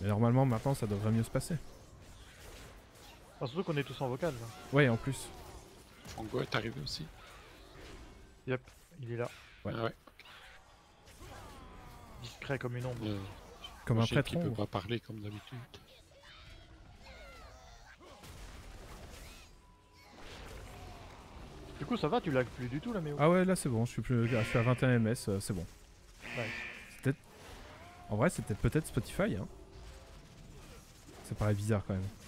Et normalement, maintenant, ça devrait mieux se passer. Enfin, surtout qu'on est tous en vocal là. Ouais, en plus. Fango est arrivé aussi. Yep, il est là. Ouais. Ah ouais. Discret comme une ombre. Comme un Machine prêtre qui peut ombre. pas parler comme d'habitude. Du coup, ça va, tu lags plus du tout là, mais. Ah ouais, là c'est bon, je suis à 21 ms, c'est bon. Ouais. En vrai, c'était peut-être Spotify, hein. Ça paraît bizarre quand même.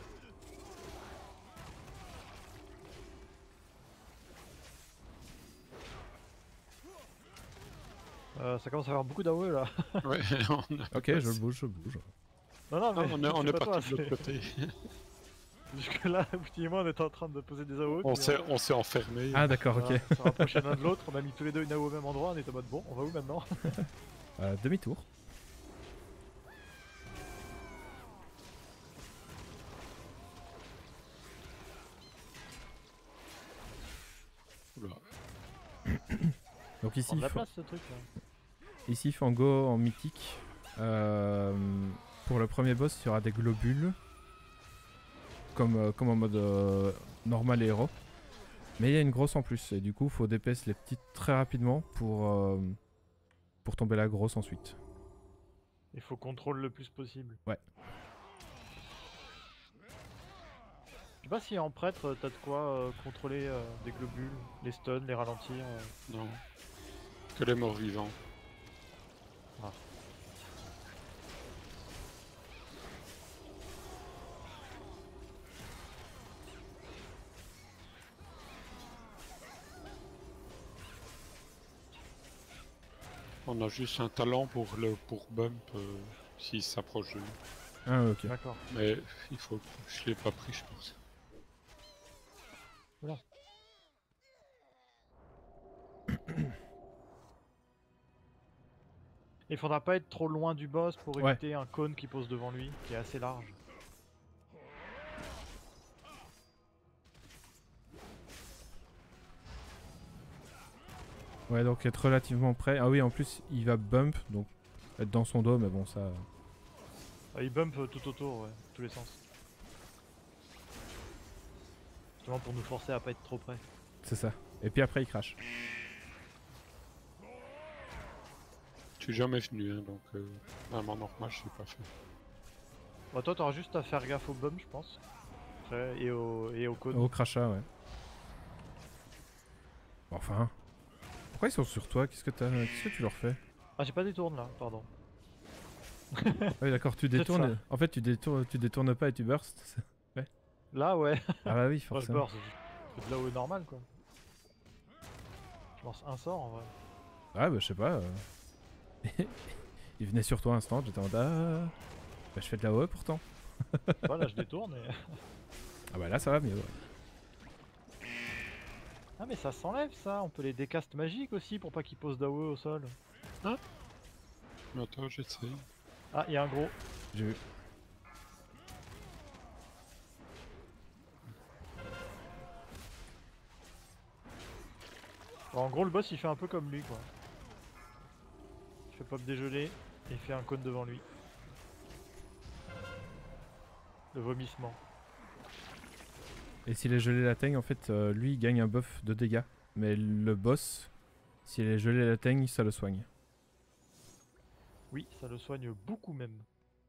Ça commence à avoir beaucoup d'AOE là. Ouais, Ok, je bouge. Non, non, Ah, mais on est pas toi, parti de l'autre côté. Jusque là, effectivement, on était en train de poser des AOE. On puis, s'est enfermé. Ah d'accord, ok. se rapprocher l'un de l'autre, on a mis tous les deux une AOE au même endroit, on était en mode bon, on va où maintenant? Demi-tour. Oula. Donc ici, Prends de la place ce truc là. ici Fango en mythique. Pour le premier boss, il y aura des globules. Comme en mode normal et héros. Mais il y a une grosse en plus. Et du coup, faut DPS les petites très rapidement pour tomber la grosse ensuite. Il faut contrôler le plus possible. Ouais. Je sais pas si en prêtre t'as de quoi contrôler des globules, les stuns, les ralentir. Non. Que les morts vivants. Ah. On a juste un talent pour bump s'il s'approche de nous. Ah ok. D'accord. Mais il faut. Je l'ai pas pris, je pense. Voilà. Il faudra pas être trop loin du boss pour Ouais. éviter un cône qui pose devant lui, qui est assez large. Ouais, donc être relativement près. Ah oui, en plus, il va bump, donc être dans son dos, mais bon, ça... Ah, il bump tout autour, ouais, tous les sens. Justement pour nous forcer à pas être trop près. C'est ça. Et puis après, il crache. Je suis jamais venu, hein, donc vraiment normal, je l'ai pas fait. Bah toi t'auras juste à faire gaffe au bump je pense. Après, et au cône. Au crachat, ouais. Enfin... Pourquoi ils sont sur toi? Qu'est-ce que tu leur fais? Ah j'ai pas détourne là, pardon. Ah oui, d'accord, tu détournes. En fait, tu détournes pas et tu burst. Là ouais. Ah bah oui, Moi je forcément. burst, c'est de là-haut normal quoi. Je lance un sort en vrai. Ah bah je sais pas. Il venait sur toi instant, j'étais en mode ah... Bah je fais de la OE pourtant. Voilà, je détourne et... Ah bah là ça va mieux. Ouais. Ah mais ça s'enlève ça, on peut les décast magiques aussi pour pas qu'ils posent d'AOE au sol. Mais attends, j'essaye. Ah, il y a un gros. J'ai vu. Bon, en gros le boss il fait un peu comme lui quoi. Il fait pop dégelé et il fait un cône devant lui. Le vomissement. Et si les gelées l'atteignent, en fait, lui il gagne un buff de dégâts. Mais le boss, si les gelées l'atteignent, ça le soigne. Oui, ça le soigne beaucoup même.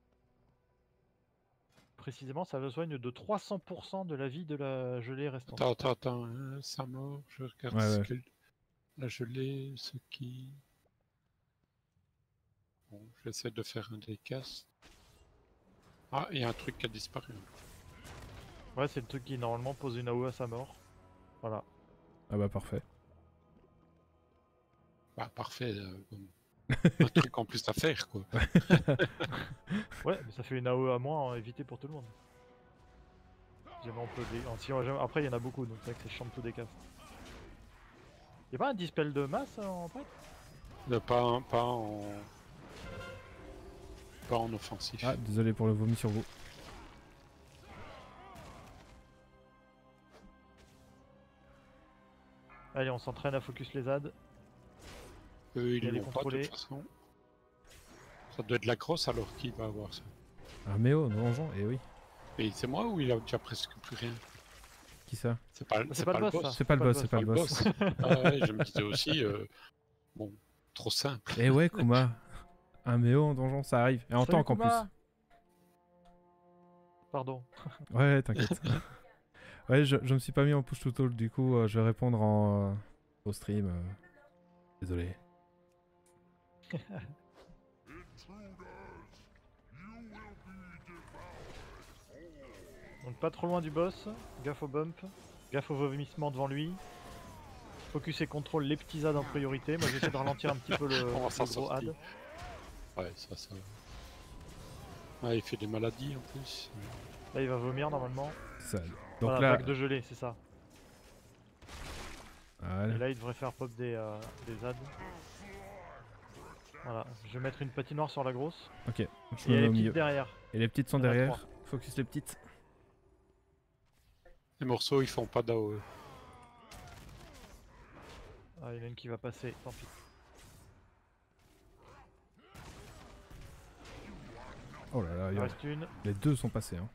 Précisément, ça le soigne de 300% de la vie de la gelée restante. Attends, ça mort, je regarde Ouais, ce ouais. que la gelée, ce qui. Bon, j'essaie de faire un décast. Ah, il y a un truc qui a disparu. Ouais, c'est le truc qui normalement pose une AOE à sa mort. Voilà. Ah bah parfait. Bah, parfait. Bon. Un truc en plus à faire, quoi. Ouais, mais ça fait une AOE à moins à éviter pour tout le monde. Jamais on peut Après, il y en a beaucoup, donc c'est vrai que c'est chiant de tout décast. Y'a pas un dispel de masse en prêtre? Pas en offensif. Ah, désolé pour le vomi sur vous. Allez, on s'entraîne à focus les ZAD. Eux, il y a ils les l'ont pas de contrôlés. toute façon. Ça doit être la grosse alors qui va avoir ça. Un Méo, donjon, et oui. Et c'est moi ou il a déjà presque plus rien? Qui ça? C'est pas, C'est pas le boss, ça. C'est pas le boss, c'est pas le le boss. Ah ouais, je me disais aussi, bon, trop simple. Et ouais, Kuma. Un Méo en donjon, ça arrive. Et en Salut, tank en plus. Kuma. Pardon. Ouais, t'inquiète. Ouais, je me suis pas mis en push to talk, du coup, je vais répondre au stream. Désolé. Donc pas trop loin du boss. Gaffe au bump. Gaffe au vomissement devant lui. Focus et contrôle les petits ZAD en priorité. Moi j'essaie de ralentir un petit peu le, On va s'en le gros sortir. AD. Ouais, ça. Ouais, il fait des maladies en plus. Là il va vomir normalement. Ça. Donc Voilà, là. vague de gelée, c'est ça. Voilà. Et là il devrait faire pop des ZAD. Voilà, je vais mettre une patinoire sur la grosse. Ok, je Et il y me a mets les au petites milieu. derrière. Et les petites sont Il y en a derrière. 3. Focus les petites. Les morceaux, ils font pas d'AOE. Ah, il y en a une qui va passer, tant pis. Oh là là, Il en reste une. les deux sont passés. Hein.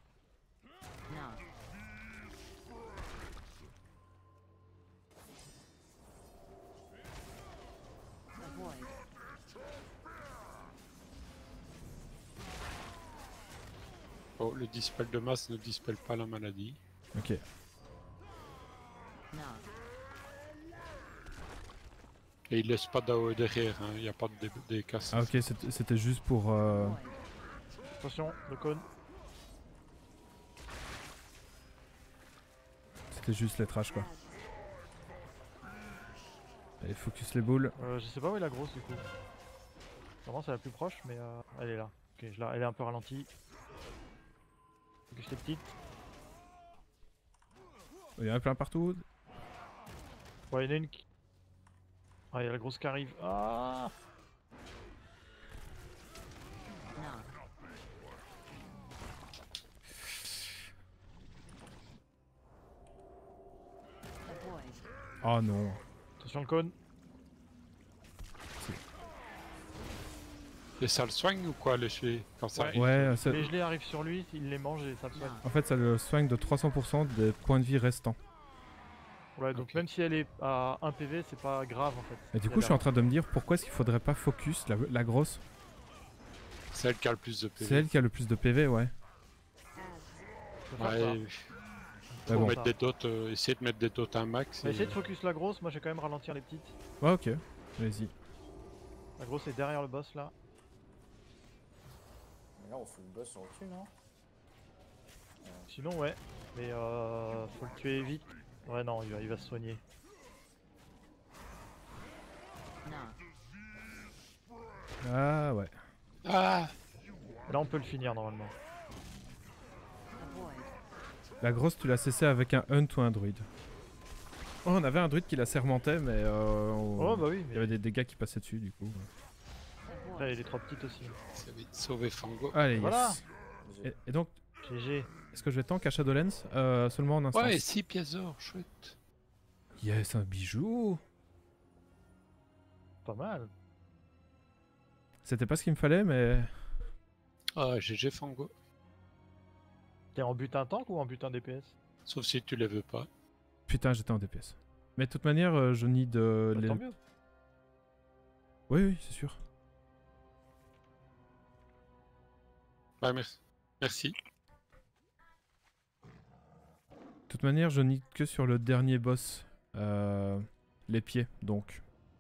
Oh, le dispel de masse ne dispelle pas la maladie. Ok. Et il laisse pas d'AOE derrière, hein. Il n'y a pas de des casses. Ah ok, c'était juste pour... Attention, le cône. C'était juste les trash quoi. Allez, focus les boules. Je sais pas où est la grosse du coup. Vraiment c'est la plus proche mais elle est là. Ok, elle est un peu ralentie. Focus les petites. Il y en a plein partout. Ouais, il y en a une qui... Ah, il y a la grosse qui arrive. Ah, Oh non. attention le cône. Et ça le soigne ou quoi, le cheveux quand ça Ouais. arrive? Ouais, Les gelées arrivent sur lui, il les mange et ça le soigne. en fait ça le soigne de 300% des points de vie restants. Ouais, donc Ok. même si elle est à 1 PV, c'est pas grave en fait. Et du coup je suis en train de me dire pourquoi est-ce qu'il faudrait pas focus la grosse. C'est elle qui a le plus de PV. C'est elle qui a le plus de PV, ouais. Ouais, Mais faut bon. mettre des dots, essayer de mettre des dots à max. On va et- essayer de focus la grosse, moi je vais quand même ralentir les petites. Ouais ok, vas-y. La grosse est derrière le boss là. Mais là, on fout le boss au-dessus, non? Sinon ouais, mais faut le tuer vite. Ouais non, il va se soigner. Ah ouais. Ah, Et là on peut le finir normalement. La grosse tu l'as cessé avec un hunt ou un druide. Oh, on avait un druide qui la sermentait mais Oh bah oui, il y mais avait des dégâts qui passaient dessus du coup. là il y a les 3 petites aussi. ça va vite sauver Fango. Allez, Voilà. yes. Et donc, GG. est-ce que je vais tank à Shadowlands seulement en instance? Ouais, 6 pièces d'or, chouette. Yes, un bijou. Pas mal. C'était pas ce qu'il me fallait mais... Ah, GG Fango. T'es en butin tank ou en butin DPS? Sauf si tu les veux pas. Putain, j'étais en DPS. Mais de toute manière, je need Bah, tant mieux. Oui, oui, c'est sûr. Bah, merci. De toute manière, je need que sur le dernier boss. Les pieds, donc.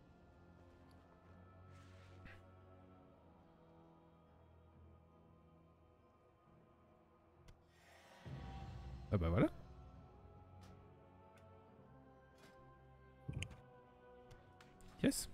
Ah bah voilà. Yes.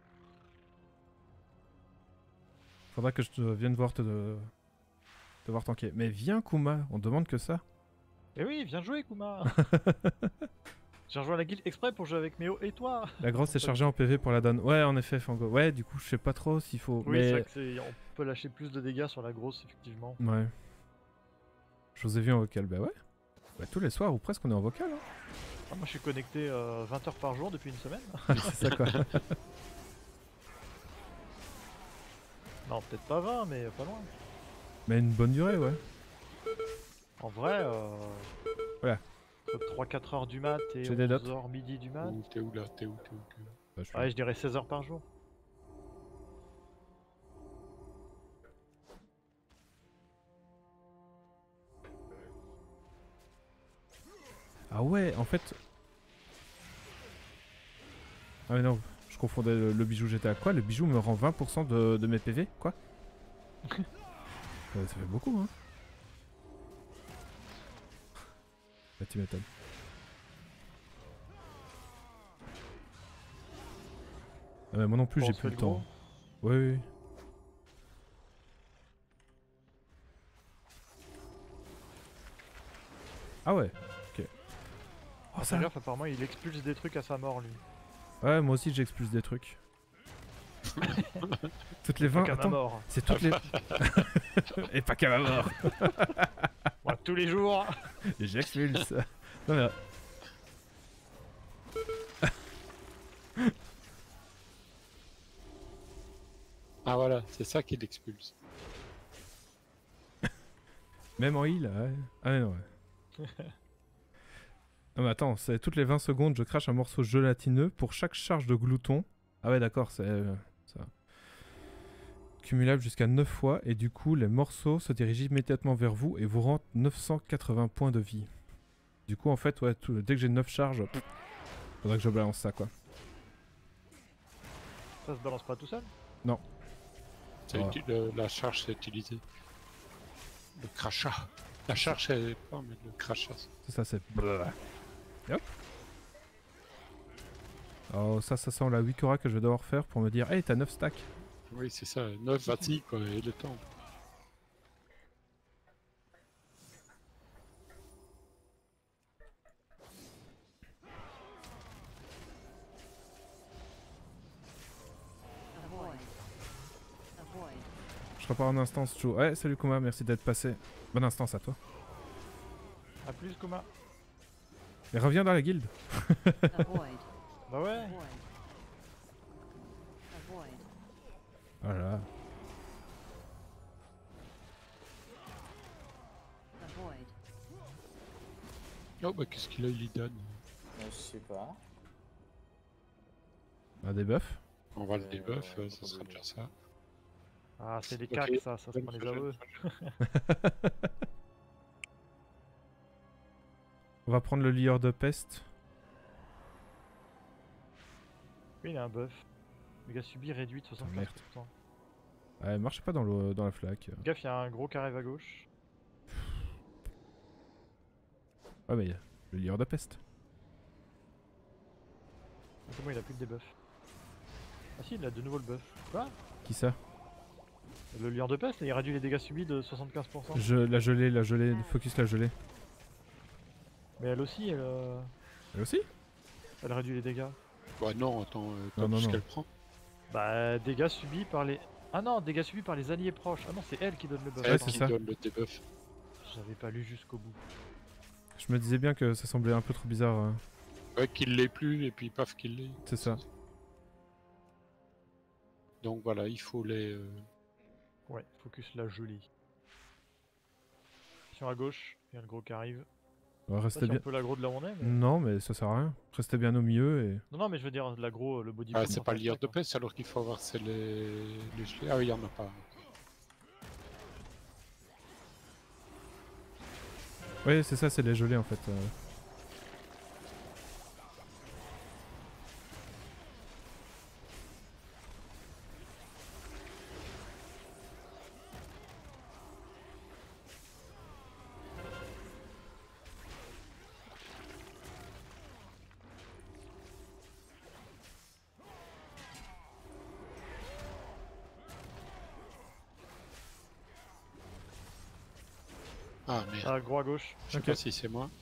Faudra que je vienne voir te voir tanker. Mais viens Kuma, on demande que ça. Eh oui, viens jouer Kuma. J'ai rejoint la guilde exprès pour jouer avec Méo et toi. La grosse est chargée en PV pour la donne. Ouais, en effet, Fango. Ouais, du coup, je sais pas trop s'il faut. Oui, c'est mais vrai que on peut lâcher plus de dégâts sur la grosse effectivement. ouais. Je vous ai vu en vocal. Bah ouais. Bah, tous les soirs ou presque, on est en vocal. Hein. Ah, moi je suis connecté 20 heures par jour depuis une semaine. C'est ça quoi. Non, peut-être pas 20, mais pas loin. Mais une bonne durée, ouais. En vrai, Voilà. entre 3-4 heures du mat et J'ai des notes. 11h midi du mat. T'es où là? T'es où? Bah, je suis- Ouais, je dirais 16 heures par jour. Ah ouais, en fait... Ah mais non, je confondais le bijou, j'étais à quoi? Le bijou me rend 20% de mes PV? Quoi? Ça fait beaucoup, hein. Bah tu m'étonnes. Ah mais moi non plus, Bon, j'ai on se plus fait le le gros. temps. Oui, oui. Ah ouais, ok. Oh Fais ça... gaffe, apparemment il expulse des trucs à sa mort lui. Ouais, moi aussi j'expulse des trucs. Toutes les 20... Pas qu'à ma Attends, mort. c'est toutes les... Et pas qu'à ma mort. Moi, tous les jours. Et j'expulse. Non mais... Ah voilà, c'est ça qui l'expulse. Même en heal, ouais. Ah mais non, ouais. Non mais attends, c'est toutes les 20 secondes, je crache un morceau gélatineux pour chaque charge de glouton. Ah ouais d'accord, c'est ça. Cumulable jusqu'à 9 fois et du coup les morceaux se dirigent immédiatement vers vous et vous rendent 980 points de vie. Du coup en fait, ouais, dès que j'ai 9 charges, faudrait que je balance ça quoi. Ça se balance pas tout seul. C'est Ouais. la charge c'est utilisé. Le crachat. La charge c'est pas, mais le crachat. C'est ça, c'est... Hop. Oh ça sent la Wikora que je vais devoir faire pour me dire « Hey, t'as 9 stacks !» Oui, c'est ça. 9 vas-y quoi, et le temps. Je repars en instance, Joe. Ouais, salut Kuma, merci d'être passé. Bonne instance à toi. A plus, Kuma. Et reviens dans la guilde. Bah ouais. Voilà. Oh bah qu'est-ce qu'il a, il y donne. Je sais pas. Un debuff. On va le Euh, debuff, ouais, ça sera déjà ça. Ah, c'est des Ok. cacs ça se prend les aveux. On va prendre le lieur de peste. Oui, il a un buff. Dégâts subis réduit de 75%. merde. Ouais, marche pas dans la flaque. Gaffe, il y a un gros carré à gauche. Ouais, mais le lieur de peste. C'est bon, il a plus de debuff. Ah si, il a de nouveau le buff. Quoi? Qui ça? Le lieur de peste, il réduit les dégâts subis de 75%. La gelée, focus la gelée. Mais elle aussi, Elle aussi? elle réduit les dégâts. Bah non, attends, Non, non, ce non. qu'elle prend. Bah, dégâts subis par les... Ah non, dégâts subis par les alliés proches. Ah non, c'est elle qui donne le buff. Ouais, Elle c'est qui ça. donne le debuff. J'avais pas lu jusqu'au bout. Je me disais bien que ça semblait un peu trop bizarre. Ouais, qu'il l'ait plus, et puis paf, qu'il l'ait. C'est ça. Donc voilà, il faut les... Ouais, focus la jolie. Attention à gauche, il y a le gros qui arrive. On va Je sais rester pas si bien. on peut l'aggro de là où on est, mais... Non, mais ça sert à rien. Restez bien au milieu et. Non, non, mais je veux dire, l'aggro, le body Ah, build c'est en pas fait, le lire de quoi. peste, alors qu'il faut avoir c'est les gelées. Ah oui, il y en a pas. Ouais, c'est ça, c'est les gelées en fait. Ah merde, Ah, gros à gauche. je sais ok. pas si c'est moi.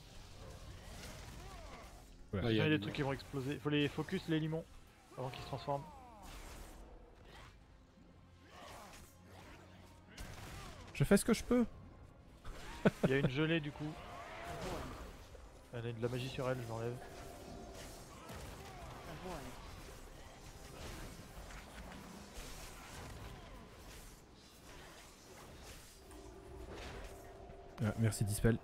Ouais. Là, Il y a des une- trucs qui vont exploser. Faut les focus les limons avant qu'ils se transforment. Je fais ce que je peux. Il y a une gelée du coup. Elle a de la magie sur elle, je l'enlève. Ah, merci Dispel.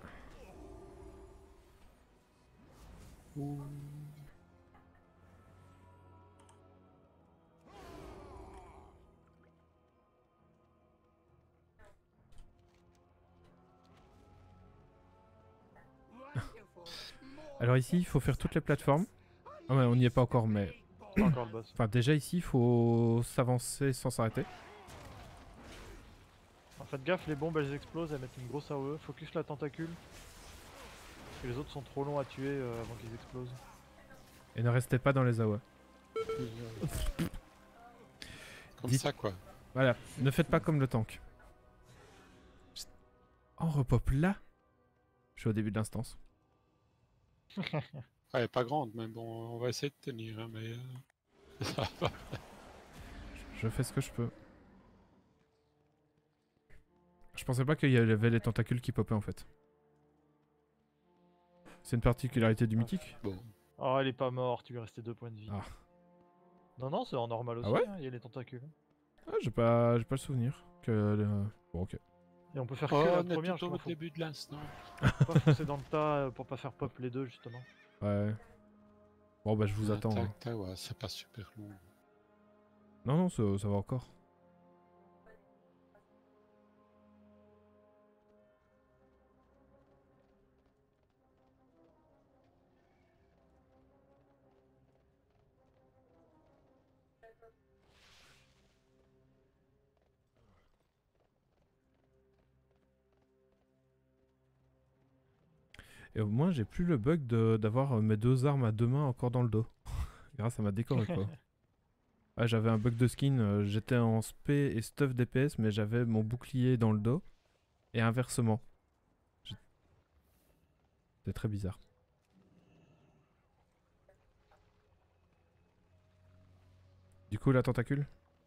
Alors ici, il faut faire toutes les plateformes. Ah ouais, on n'y est pas encore, mais... Pas encore le boss. Enfin, déjà ici, il faut s'avancer sans s'arrêter. Alors, faites gaffe, les bombes elles explosent, elles mettent une grosse AOE. Focus la tentacule. Parce que les autres sont trop longs à tuer avant qu'ils explosent. Et ne restez pas dans les AOE. Comme Dites- ça, quoi. Voilà, ne faites pas comme le tank. On repop là. Je suis au début de l'instance. Elle est pas grande, mais bon, on va essayer de tenir, hein, mais... ça va. Je fais ce que je peux. Je pensais pas qu'il y avait les tentacules qui popaient en fait. C'est une particularité du mythique. Bon. Oh, elle est pas morte, tu lui restais 2 points de vie. Ah. Non, non, c'est en normal aussi, ouais hein, il y a les tentacules. Ah, j'ai pas le souvenir que... Bon, ok. Et on peut faire Oh, que la on est première, tout je au crois. début de l'instant. Faut pas foncer dans le tas pour pas faire pop les deux, justement. Ouais. Bon bah je vous attends. hein. Ouais, c'est pas super long. Non, non, ça va encore. Et au moins j'ai plus le bug d'avoir mes deux armes à deux mains encore dans le dos. Grâce à ma décorée quoi. Ouais, j'avais un bug de skin, j'étais en spé et stuff DPS mais j'avais mon bouclier dans le dos. Et inversement. C'est très bizarre. Du coup la tentacule?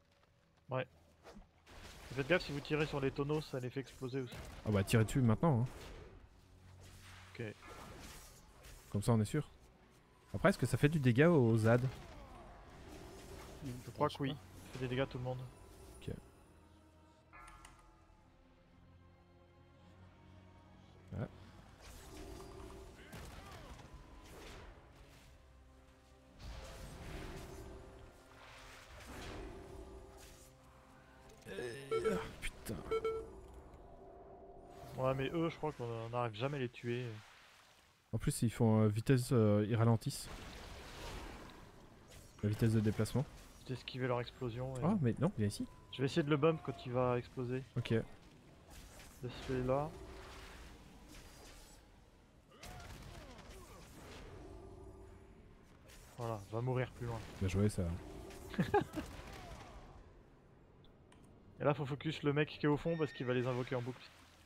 Faites gaffe, si vous tirez sur les tonneaux, ça les fait exploser aussi. Ah bah tirez dessus maintenant. Hein. Ok. Comme ça on est sûr. Après est-ce que ça fait du dégât aux ZAD? Je crois que oui. Fait des dégâts à tout le monde. Ok. Ouais. Putain. Ouais, mais eux, je crois qu'on n'arrive jamais à les tuer. En plus ils font vitesse, ils ralentissent. La vitesse de déplacement. D'esquiver leur explosion. Et... Ah mais non, viens ici. Je vais essayer de le bump quand il va exploser. Ok. Laisse-le là. Voilà, va mourir plus loin. Bien joué ça. Et là, faut focus le mec qui est au fond parce qu'il va les invoquer en boucle.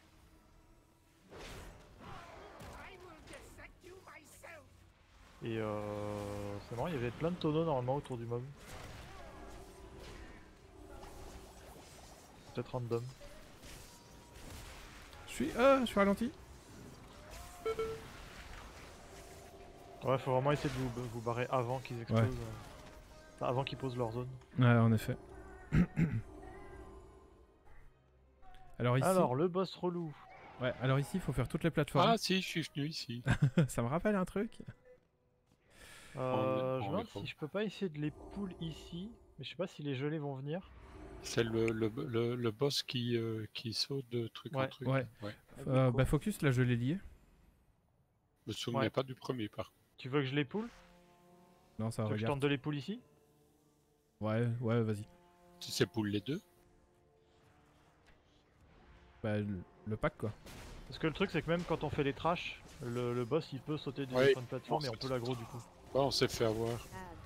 Et c'est marrant, il y avait plein de tonneaux normalement autour du mob. Peut-être random. Je suis ralenti. Ouais, faut vraiment essayer de vous barrer avant qu'ils explosent. Enfin, avant qu'ils posent leur zone. Ouais, en effet. Alors ici, Alors, le boss relou. ouais, alors ici, il faut faire toutes les plateformes. Ah si, je suis venu ici. Ça me rappelle un truc. Je me demande verra. si je peux pas essayer de les pull ici. Mais je sais pas si les gelés vont venir. C'est le boss qui saute de truc en Ouais. truc. Ouais. Ouais. Bah focus, là je l'ai lié. Je me souvenais Ouais. pas du premier par contre. Tu veux que je les pull? Non, ça Tu veux que je regarde. tente de les pull ici? Ouais, ouais, vas-y. Tu sais pour les deux? Bah le pack quoi. Parce que le truc c'est que même quand on fait les trash, le boss il peut sauter d'une Ouais, certaine plateforme et bon, on c'est peut l'aggro du coup. Ouais, on s'est fait avoir.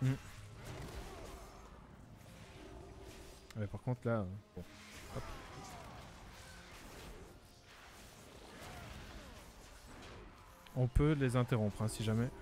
Ouais, par contre là, bon. Hop. On peut les interrompre hein, si jamais.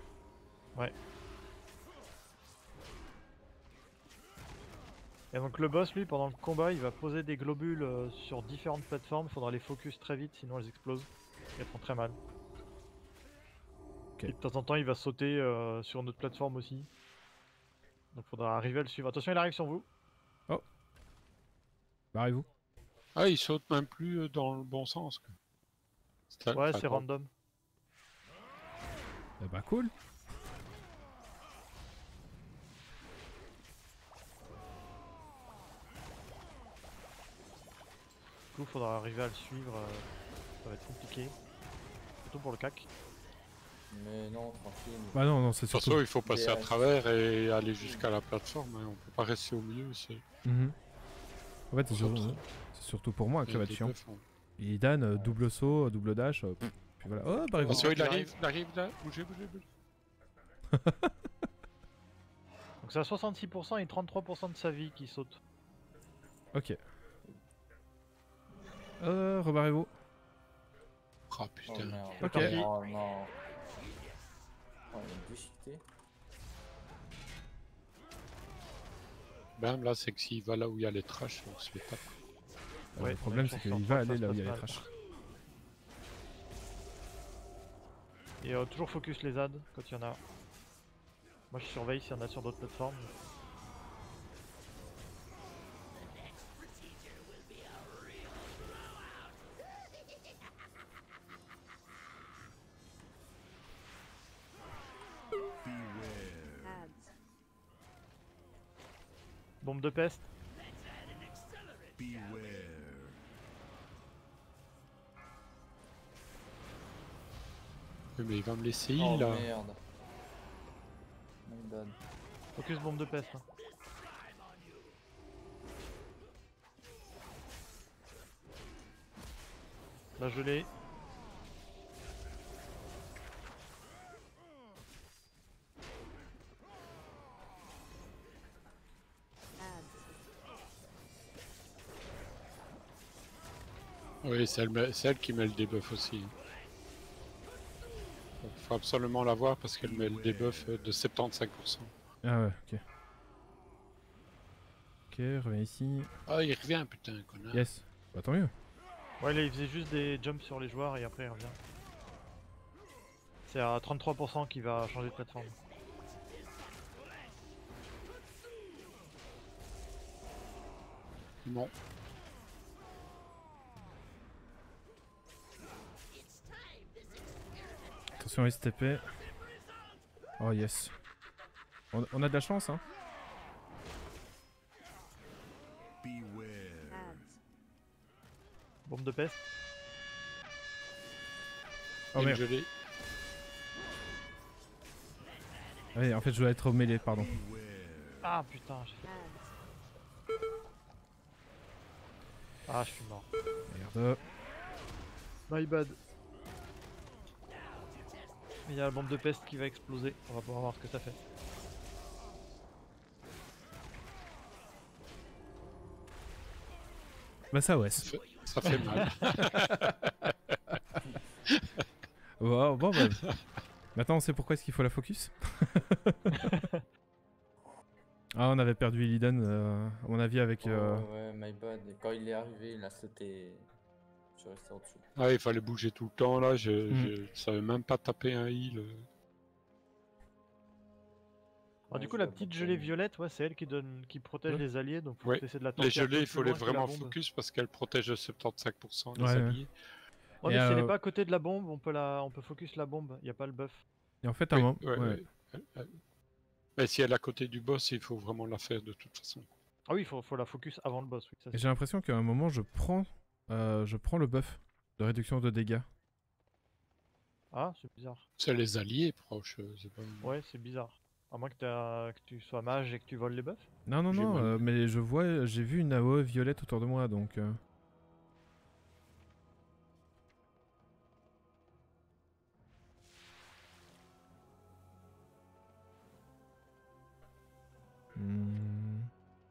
Et donc le boss lui pendant le combat il va poser des globules sur différentes plateformes, il faudra les focus très vite sinon elles explosent. Elles font très mal. Ok. Et de temps en temps il va sauter sur notre plateforme aussi. Donc faudra arriver à le suivre. Attention il arrive sur vous. Barrez-vous. Ah, il saute même plus dans le bon sens, quoi. Ouais, Enfin, c'est bon. random. Eh bah cool. Du coup, faudra arriver à le suivre. Ça va être compliqué. Surtout pour le cac. Mais non, tranquille. Bah non, c'est De toute surtout... façon, il faut passer à DH. travers et aller jusqu'à la plateforme. Hein. On peut pas rester au milieu. C'est Mhm. En fait, Surtout- c'est surtout pour moi que ça va être les chiant. buffs, hein. Et Dan, double saut, double dash, puis voilà. Oh, par exemple. Attention, il il arrive là. Bougez. Donc c'est à 66% et 33% de sa vie qui saute. Ok. Rebarrez-vous. Ah Oh putain. merde. Ok. Oh non. Oh, il est déchiqueté. Bam, là, c'est que s'il va là où il y a les trashs, on se fait taper. Ouais, Le problème, c'est sur qu'il toi va que ça aller se là où il y a les passe mal. trash. Et toujours focus les ZAD quand il y en a. Moi je surveille s'il y en a sur d'autres plateformes. Bombe de peste. Oui, mais il va me laisser Oh heal là. merde. My bad. Focus bombe de peste. Hein. Là je l'ai. Oui, c'est elle qui met le debuff aussi. Donc, faut absolument la voir parce qu'elle met le debuff de 75%. Ah ouais, ok. Ok, reviens ici. Ah, il revient, putain, connard. Yes. Bah tant mieux. Ouais là il faisait juste des jumps sur les joueurs et après il revient. C'est à 33% qui va changer de plateforme. Non. Attention STP. Oh yes. On a de la chance, hein. Bombe de peste. Oh Il est merde. gelé. Ah oui, en fait, je dois être au mêlée, pardon. Ah putain, j'ai fait. Ah, je suis mort. Merde. My bad. Il y a la bombe de peste qui va exploser. On va pouvoir voir ce que ça fait. Bah ça ouais. Ça fait mal. Bon, bon bah. Maintenant on sait pourquoi est-ce qu'il faut la focus. Ah on avait perdu Illidan à mon avis avec... Ouais, my bad. Et quand il est arrivé, il a sauté. Je suis resté en dessous. Ah, il fallait bouger tout le temps là. Je Mm. savais même pas taper un heal. Alors, du coup, la petite gelée violette, ouais, c'est elle qui protège Ouais. les alliés. Donc, faut Ouais. essayer de la Les tanker un peu gelées, il plus faut les loin que la vraiment bombe. focus parce qu'elles protègent de 75% des Ouais, ouais. alliés. Ouais, Et mais si elle est pas à côté de la bombe, on peut focus la bombe. Y a pas le buff. Et en fait, à un Oui, moment... ouais, ouais. ouais. Mais si elle est à côté du boss, il faut vraiment la faire de toute façon. Ah oui, faut la focus avant le boss. Oui, ça, Et c'est- j'ai l'impression qu'à un moment, je prends le buff de réduction de dégâts. Ah, c'est bizarre. C'est les alliés proches. C'est pas... Ouais, c'est bizarre. À moins que tu sois mage et que tu voles les buffs. Non, non, J'ai non, mal. mais je vois, j'ai vu une AOE violette autour de moi, donc... Hmm.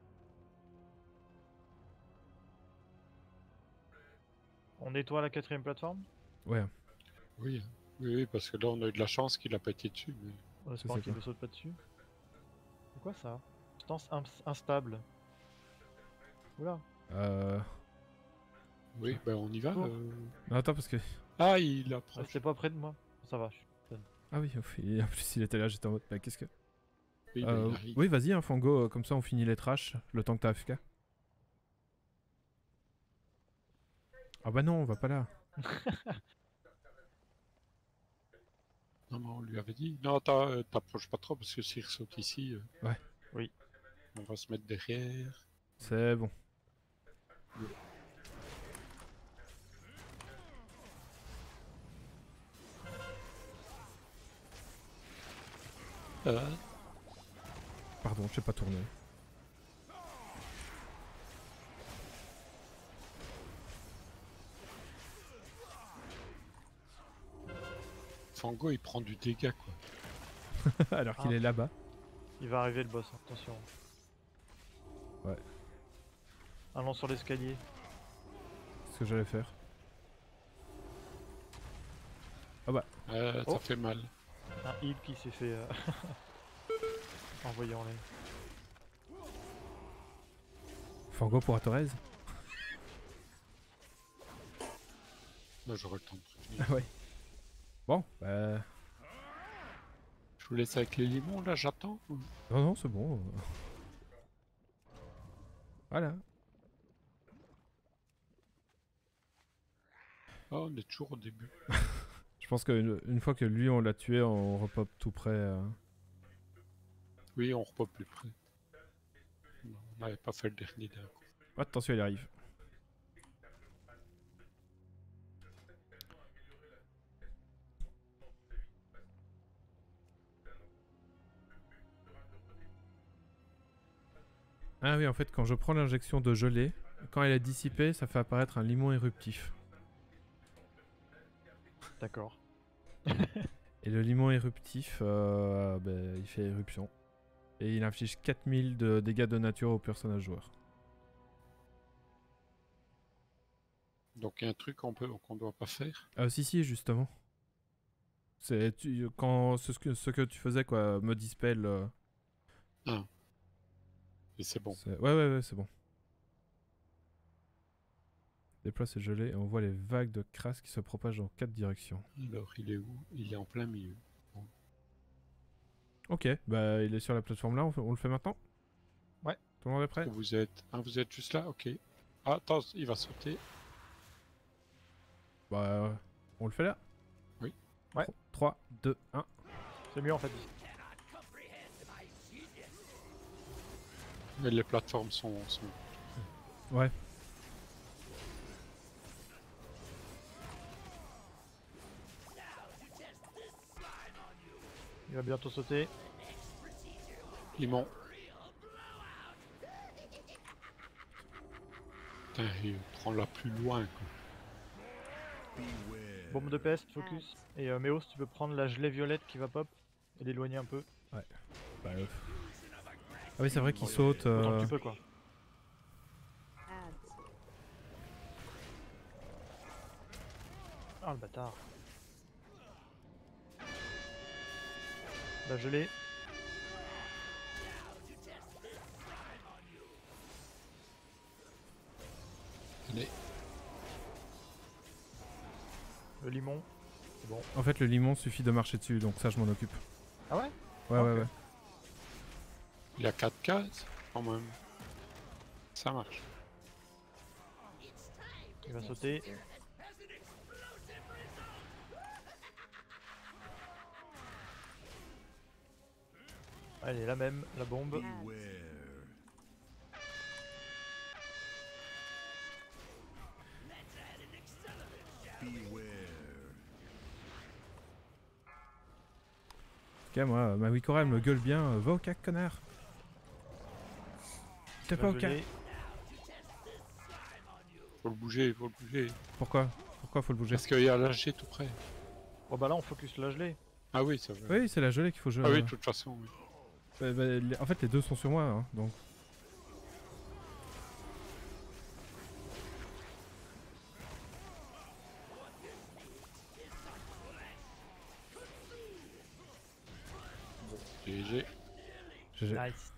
On nettoie la 4ème plateforme. Ouais, Oui, oui, parce que là on a eu de la chance qu'il a pas été dessus. Mais... En espérant c'est qu'il quoi. ne saute pas dessus. C'est quoi ça? Stance instable. Oula. Oui, ben on y va. Cours. Non, attends, parce que... Ah, il approche. Restez pas près de moi. Ça va, je suis done. Ah oui, en plus il était là, j'étais en mode, bah qu'est-ce que... Oui, ben, il arrive. oui, vas-y, hein, Fango, comme ça on finit les trash, le temps que t'as AFK. Ah bah non, on va pas là. apparemment, on lui avait dit. Non, t'approches pas trop parce que s'il saute ici, Ouais. Oui. on va se mettre derrière. C'est bon. Pardon, je sais pas tourner. Fango, il prend du dégât, quoi. Alors qu'il Ah. est là-bas. Il va arriver le boss, attention. Ouais. Allons sur l'escalier. C'est ce que j'allais faire. Ah bah. Ça fait mal. Un heal qui s'est fait envoyer en l'air. Fango pour Torres. Là, j'aurai le temps de prévenir. Ah ouais. Bon, bah. Je vous laisse avec les limons, là, j'attends. Non, non, c'est bon. Voilà. Oh, on est toujours au début. Je pense qu'une fois que lui on l'a tué, on repop tout près. Oui, on repop plus près. Non, on n'avait pas fait le dernier d'un coup. Attention, il arrive. Ah oui, en fait, quand je prends l'injection de gelée, quand elle est dissipée, ça fait apparaître un limon éruptif. D'accord. Et le limon éruptif, il fait éruption. Et il inflige 4000 de dégâts de nature au personnage joueur. Donc il y a un truc qu'on doit pas faire. Si, justement. C'est ce que tu faisais, quoi. Me dispel. Ah. Et c'est bon. Ouais, c'est bon. Déploie ses gelées et on voit les vagues de crasse qui se propagent dans 4 directions. Alors, il est où? Il est en plein milieu. Bon. Ok, bah il est sur la plateforme là, on le fait maintenant? Ouais. Tout le monde est prêt? Vous êtes juste là? Ok. Ah, attends, il va sauter. Bah, on le fait là? Oui. Ouais. 3, 2, 1. C'est mieux en fait. Mais les plateformes sont... Ouais. Il va bientôt sauter. Limon. Putain, il prend la plus loin, quoi. Bombe de peste, focus. Et Méos, tu peux prendre la gelée violette qui va pop et l'éloigner un peu. Bah, Ah oui, c'est vrai qu'il saute. Autant que tu peux quoi. Ah le bâtard. La gelée. Allez. Le limon. C'est bon. En fait, le limon suffit de marcher dessus, donc ça, je m'en occupe. Ah ouais? Ouais, Ok. ouais. Il y a 4 cases, quand même. Ça marche. Il va sauter. Allez, la même, la bombe. Ok, moi, ma Wikora, elle me gueule bien. Va au cac, connard. T'es pas La au cac. gelée. Faut le bouger, faut le bouger. Pourquoi faut le bouger? Parce qu'il y a l'AG tout près. Oh bah là on focus la gelée. Ah oui, c'est vrai. Oui, c'est la gelée qu'il faut jouer. Ah oui, de toute façon, oui. En fait, les deux sont sur moi, hein, donc. GG. GG. Nice.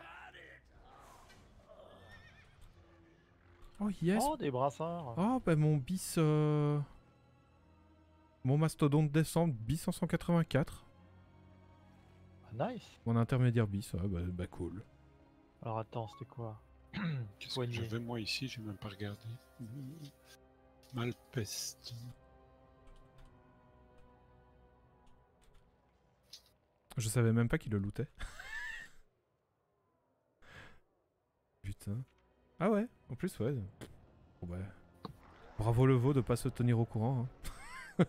Oh yes. Oh des brassards. Oh bah mon bis... Mon mastodonte descend bis 184. Ah, nice. Mon intermédiaire bis, ouais, bah cool. Alors attends, c'était quoi? Qu'est-ce que Poignée. j'avais moi ici? J'ai même pas regardé. Malpeste. Je savais même pas qu'il le lootait. Putain. Ah ouais, en plus, ouais. Bon bah. Bravo le veau de pas se tenir au courant. Hein.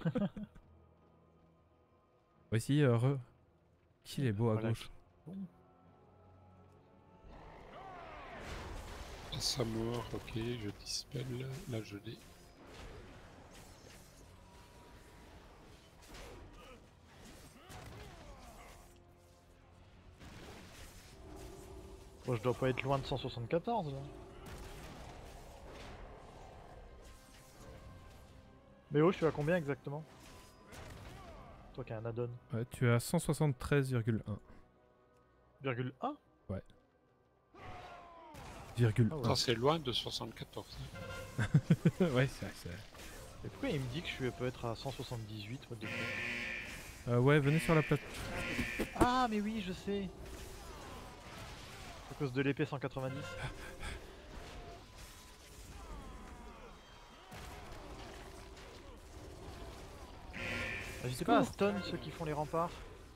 Voici, qu'il est beau à Voilà. gauche. Ça mort, ok, je dispel la gelée. Bon, je dois pas être loin de 174 là. Mais oh, je suis à combien exactement? Toi qui as un add-on. Ouais, tu es à 173,1. 1,1? Virgule Ah ouais. Ça c'est loin de 74. Hein. 1. Ouais, c'est... Et pourquoi il me dit que je peux être à 178? What the fuck? Ouais, venez sur la plate. Ah mais oui, je sais. À cause de l'épée 190. N'hésitez pas à stun ceux qui font les remparts.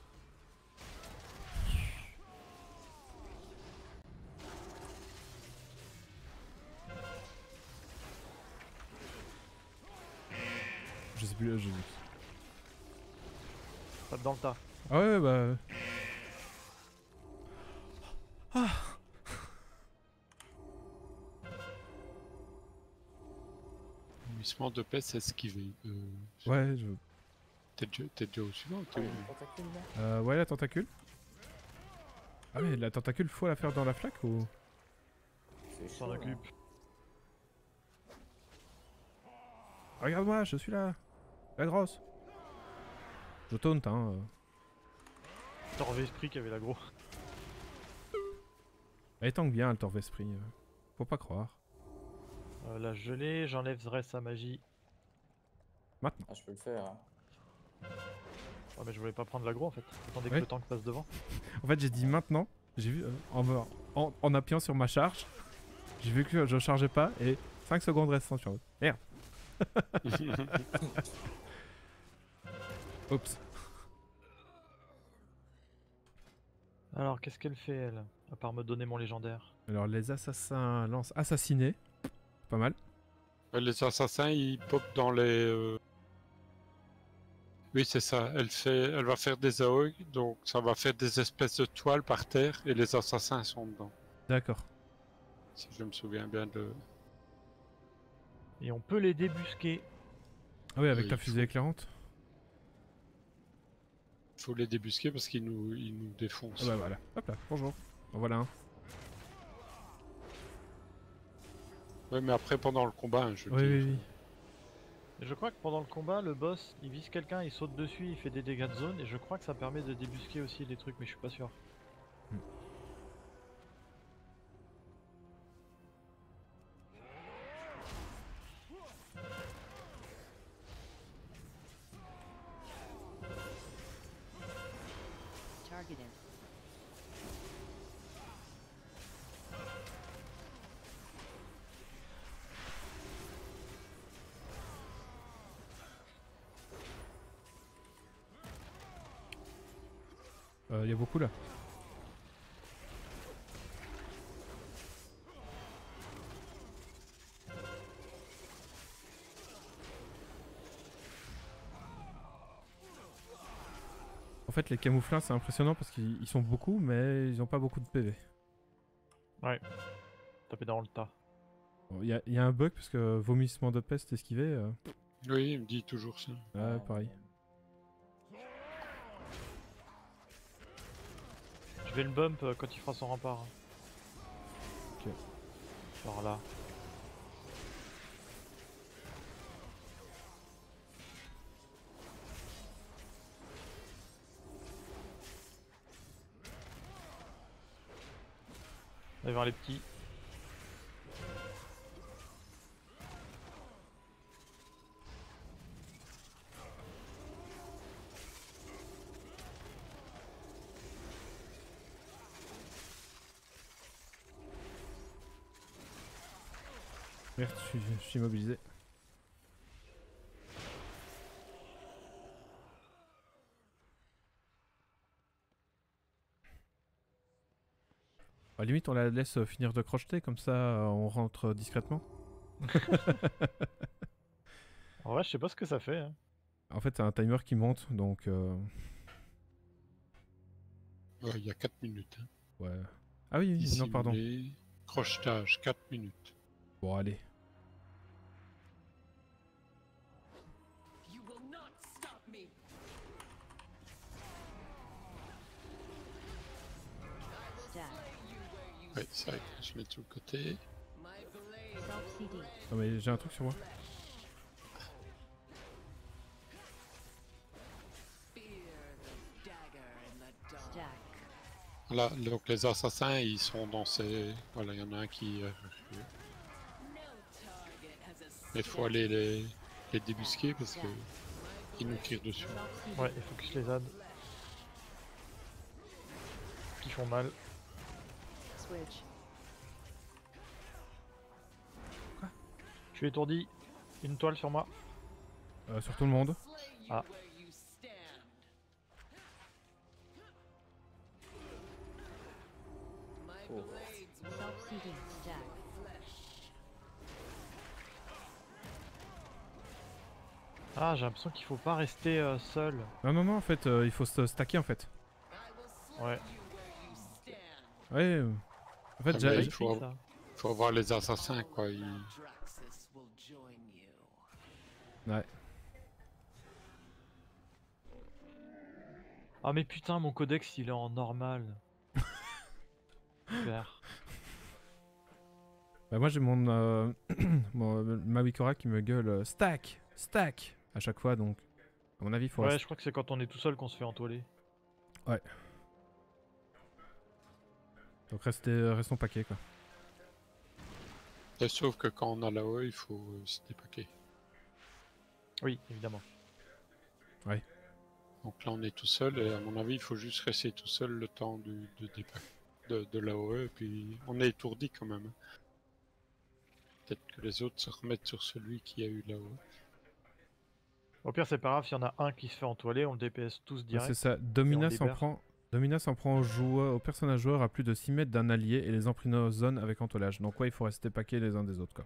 Je sais plus, je... Tape dans le tas. Ah ouais, bah... Ah. Mouissement de paix, c'est esquivé. Ouais, je... T'es déjà au suivant ou Ah, t'es il y où a une tentacule là. ouais, la tentacule. Ah mais la tentacule, faut la faire dans la flaque ou... C'est Sans chaud. la là. clip. Regarde-moi, je suis là. La grosse. Je taunt, hein. Torve esprit qui avait l'agro. Elle tank bien, le Torvesprit. Faut pas croire. La gelée, j'enlèverai sa magie. Maintenant. Ah, je peux le faire. Hein. Oh mais je voulais pas prendre l'agro en fait. Attendez Ouais. que le tank passe devant. En fait, j'ai dit maintenant. J'ai vu, en appuyant sur ma charge, j'ai vu que je chargeais pas et 5 secondes restant sur eux. Merde. Oups. Alors qu'est-ce qu'elle fait elle? À part me donner mon légendaire. Alors, les assassins lancent assassiner. Pas mal. Les assassins ils popent dans les... Oui c'est ça, elle va faire des AOE, donc ça va faire des espèces de toiles par terre et les assassins sont dedans. D'accord. Si je me souviens bien de... Et on peut les débusquer. Ah oui, avec Oui, ta il fusée faut. éclairante. Il faut les débusquer parce qu'ils nous Ah défoncent. bah voilà. Hop là, bonjour. En voilà un. Ouais mais après pendant le combat, hein, je Oui, dis, oui, oui. Et je crois que pendant le combat, le boss, il vise quelqu'un, il saute dessus, il fait des dégâts de zone. Et je crois que ça permet de débusquer aussi des trucs, mais je suis pas sûr. Targeted. Y a beaucoup là. En fait, les camouflins, c'est impressionnant parce qu'ils sont beaucoup, mais ils ont pas beaucoup de PV. Taper dans le tas. Bon, y a un bug parce que vomissement de peste esquivé. Oui, il me dit toujours ça. Ouais, pareil. Je vais le bump quand il fera son rempart. Ok. Par là. Allez vers les petits. Merde, je suis immobilisé. À la limite, on la laisse finir de crocheter, comme ça on rentre discrètement. En vrai, je sais pas ce que ça fait. Hein. En fait, c'est un timer qui monte, donc Ouais, il y a 4 minutes. Hein. ouais. Ah oui, oui, non, pardon. Dissimulé, crochetage, 4 minutes. Bon, allez. You will not stop me. Ouais, ça, je mets tout le côté. My blade Non, mais j'ai un truc sur moi. fear the dagger in the dark. Jack. Voilà, donc les assassins, ils sont dans ces... Voilà, il y en a un qui... No target has Il faut aller les débusquer parce que ils nous tirent dessus. Ouais, il faut que je les aide. Qui font mal. Switch. Je suis étourdi. Une toile sur moi. Sur tout le monde. slay you Ah. where you stand. My Oh. blades will Self-seeking. Jack. flesh. Ah, j'ai l'impression qu'il faut pas rester seul. Non, non, non, en fait, il faut se stacker en fait. I will slay Ouais. you where you stand. Ouais. En fait, Ah, j'ai- mais Magnifique, faut- ça. Faut voir les assassins, quoi. Ils... Maldraxxus will join you. Ouais. Ah mais putain, mon codex il est en normal. Super. Bah, moi j'ai mon, ma Wikora qui me gueule stack, stack à chaque fois, donc à mon avis il faut Ouais, rester- je crois que c'est quand on est tout seul qu'on se fait entoiler. donc restons paquets quoi. Et sauf que quand on a là-haut, il faut se dépaquer. Oui, évidemment. Donc là, on est tout seul et à mon avis, il faut juste rester tout seul le temps de dépack, de l'AOE. Et puis, on est étourdi quand même. Peut-être que les autres se remettent sur celui qui a eu l'AOE. Au pire, c'est pas grave, s'il y en a un qui se fait entoiler, on le DPS tous Ouais, direct. c'est ça, Domina s'en libère. prend. Domina s'en prend au personnage joueur à plus de 6 mètres d'un allié et les emprisonne zone avec entoilage. Donc ouais, il faut rester paquets les uns des autres quoi.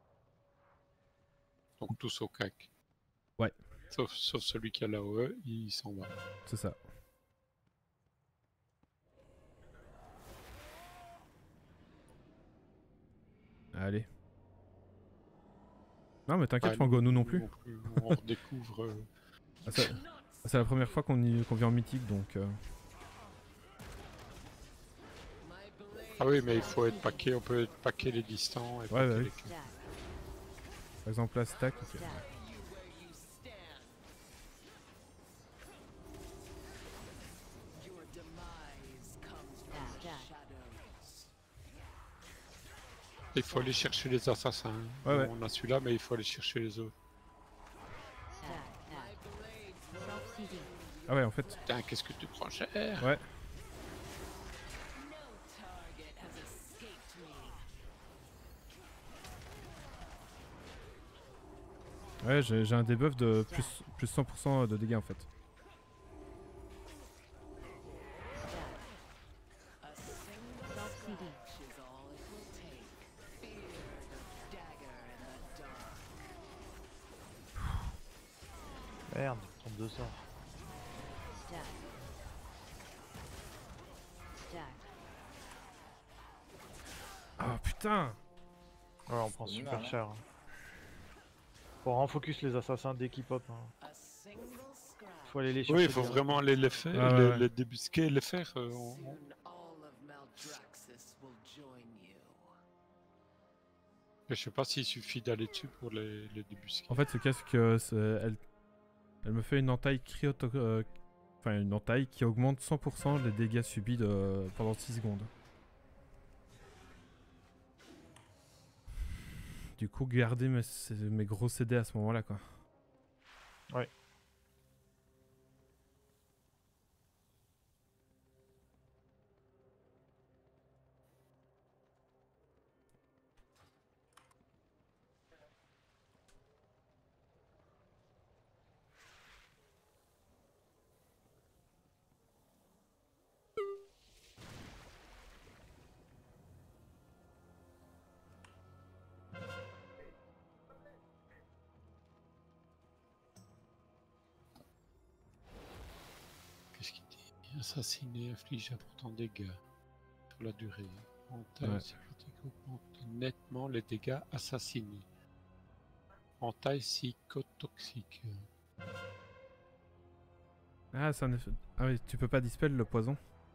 Donc tous au cac. Ouais. Sauf celui qui a l'AOE, il s'en va. C'est ça. Allez. Non mais t'inquiète, Ah, Fango, nous non plus. On redécouvre... Ah, c'est la première fois qu'on vient en mythique donc... My blade Ah oui, mais il faut être paqué, on peut être paqué les distants. Et Ouais, paquer ouais, les oui. cacs. Jack. Par exemple là, stack. ok. Jack. you where you stand. Your demise comes from the Jack. shadows. Il faut aller chercher les assassins. Ouais, ouais. On a celui-là, mais il faut aller chercher les autres. Jack. My Jack. blades will Self-seeking. Ah ouais, en fait. Putain, qu'est-ce que tu prends cher? Ouais. no target has escaped me. Ouais, j'ai un debuff de plus 100% de dégâts en fait. A single Self-seeking. scratch is all it will take. Fear the dagger in the dark. Merde, je tombe de sort. Jack. Jack. Ah putain. Ouais, on prend C'est super mal, hein. cher. Faut renfocus les assassins dès qu'ils pop. Hein. A single scratch. Faut aller les chercher. Oui, il faut direct. vraiment aller les faire, Ah, ouais, ouais. les débusquer, les faire. Soon all of Maldraxxus will join you. Je sais pas s'il suffit d'aller dessus pour les débusquer. En fait, ce casque, elle me fait une entaille enfin, une entaille qui augmente 100% les dégâts subis pendant 6 secondes. Du coup, garder mes gros CD à ce moment-là, quoi. Ouais. Assassiner inflige importants dégâts sur la durée. Entaille Ouais. psychotique augmente nettement les dégâts assassinés. Entaille psychotoxique. Ah, c'est un effet. Ah oui, tu peux pas dispel le poison.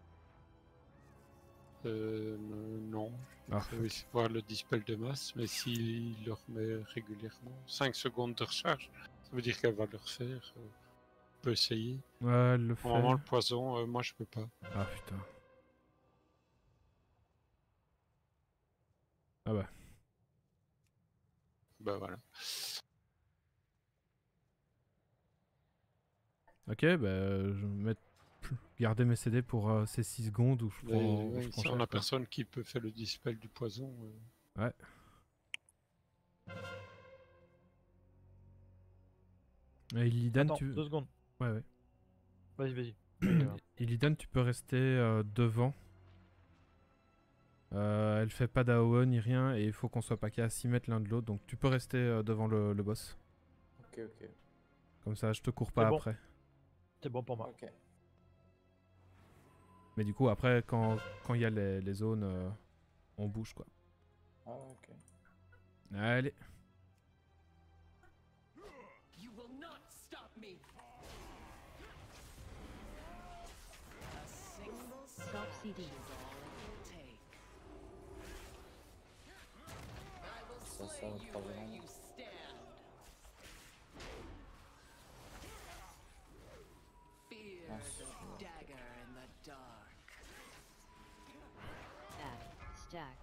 Non. Ah, Oui, c'est voir le dispel de masse, mais s'il le remet régulièrement, 5 secondes de recharge, ça veut dire qu'elle va le refaire. On peut essayer. ouais, elle le fait. Normalement, le poison, moi je peux pas. Ah putain. Ah bah. Bah voilà. Ok, bah je vais mettre garder mes CD pour ces 6 secondes où je Mais, prends. ouais, je prends si cher, on a quoi. personne qui peut faire le dispel du poison. Ouais. Et Illidan, Attends, tu. 2 secondes. Ouais, ouais. Vas-y, vas-y. Illidan, tu peux rester devant. Elle fait pas d'AOE ni rien et il faut qu'on soit paquet à 6 mètres l'un de l'autre, donc tu peux rester devant le boss. Ok, ok. Comme ça, je te cours pas bon. après. C'est bon pour moi. Ok. Mais du coup, après, quand il y a les zones, on bouge quoi. Ah, ok. Allez. You will not stop me. A single Stop CD. is all it will take. I will Ça slay va you pas where vraiment. you stand. Fear Ah, the sûr. dagger in the dark. Stack.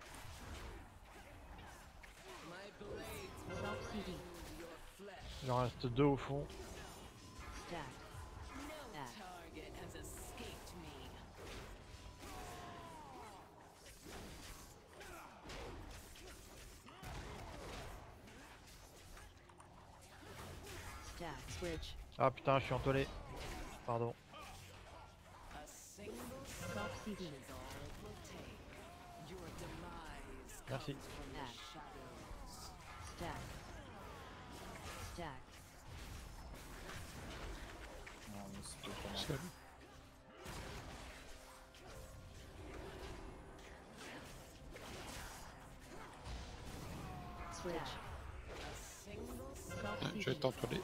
My blades will Stop CD. wound your flesh. Il en reste 2 au fond. Stack. No target has escaped me. Stack. Switch. Ah putain, je suis entoilé. Pardon. A single Stop CD. is all it will take. Your demise Merci. comes from the Back. shadows. Stack. Stack. Non, mais c'est pas mal. Seul. Switch. A single Stop Je CD. vais t'entoiler.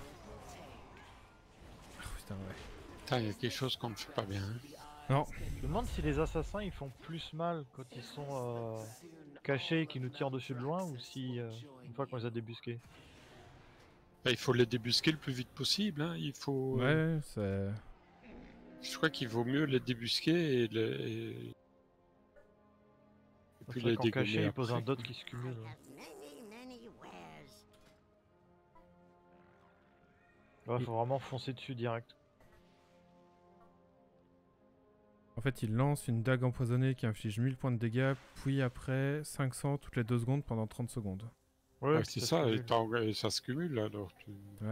Ah, putain, ouais. Putain, il y a quelque chose qu'on ne fait pas bien. Hein. Non. Je me demande si les assassins ils font plus mal quand ils sont cachés et qu'ils nous tirent dessus de loin ou si une fois qu'on les a débusqués. Bah, il faut les débusquer le plus vite possible. Hein. Il faut. Ouais, c'est. Je crois qu'il vaut mieux les débusquer et C'est puis vrai les qu'en dégommer caché ils posent un après, dot quoi. qui se cumule. Ouais, faut vraiment foncer dessus direct. En fait, il lance une dague empoisonnée qui inflige 1000 points de dégâts, puis après 500 toutes les 2 secondes pendant 30 secondes. Ouais, puis c'est se ça, cumule. et ça se cumule alors. Ouais.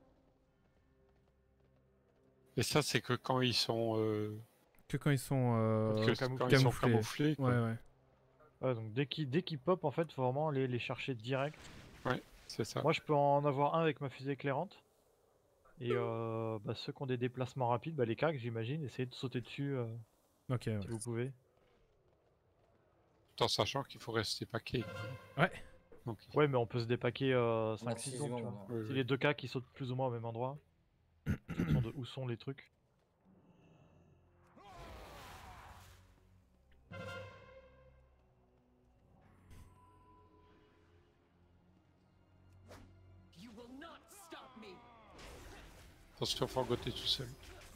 Et ça, c'est que quand ils sont, Que quand ils sont que camouflés. quand ils sont camouflés. camouflés. Quoi. Ouais, ouais. Ouais, donc dès qu'ils pop en fait faut vraiment les chercher direct. C'est ça. Moi je peux en avoir un avec ma fusée éclairante. Et bah, ceux qui ont des déplacements rapides, bah, les cags j'imagine, essayez de sauter dessus Ok, ouais. si vous pouvez. Tout en sachant qu'il faut rester paquet. Quoi. Ouais. Donc, Ouais mais on peut se dépaquer On a 5-6 six secondes tu secondes, vois. hein. oui, Si oui. les deux cas qui sautent plus ou moins au même endroit, en fonction de où sont les trucs. You will not stop me. Attention, faut goûter tout seul.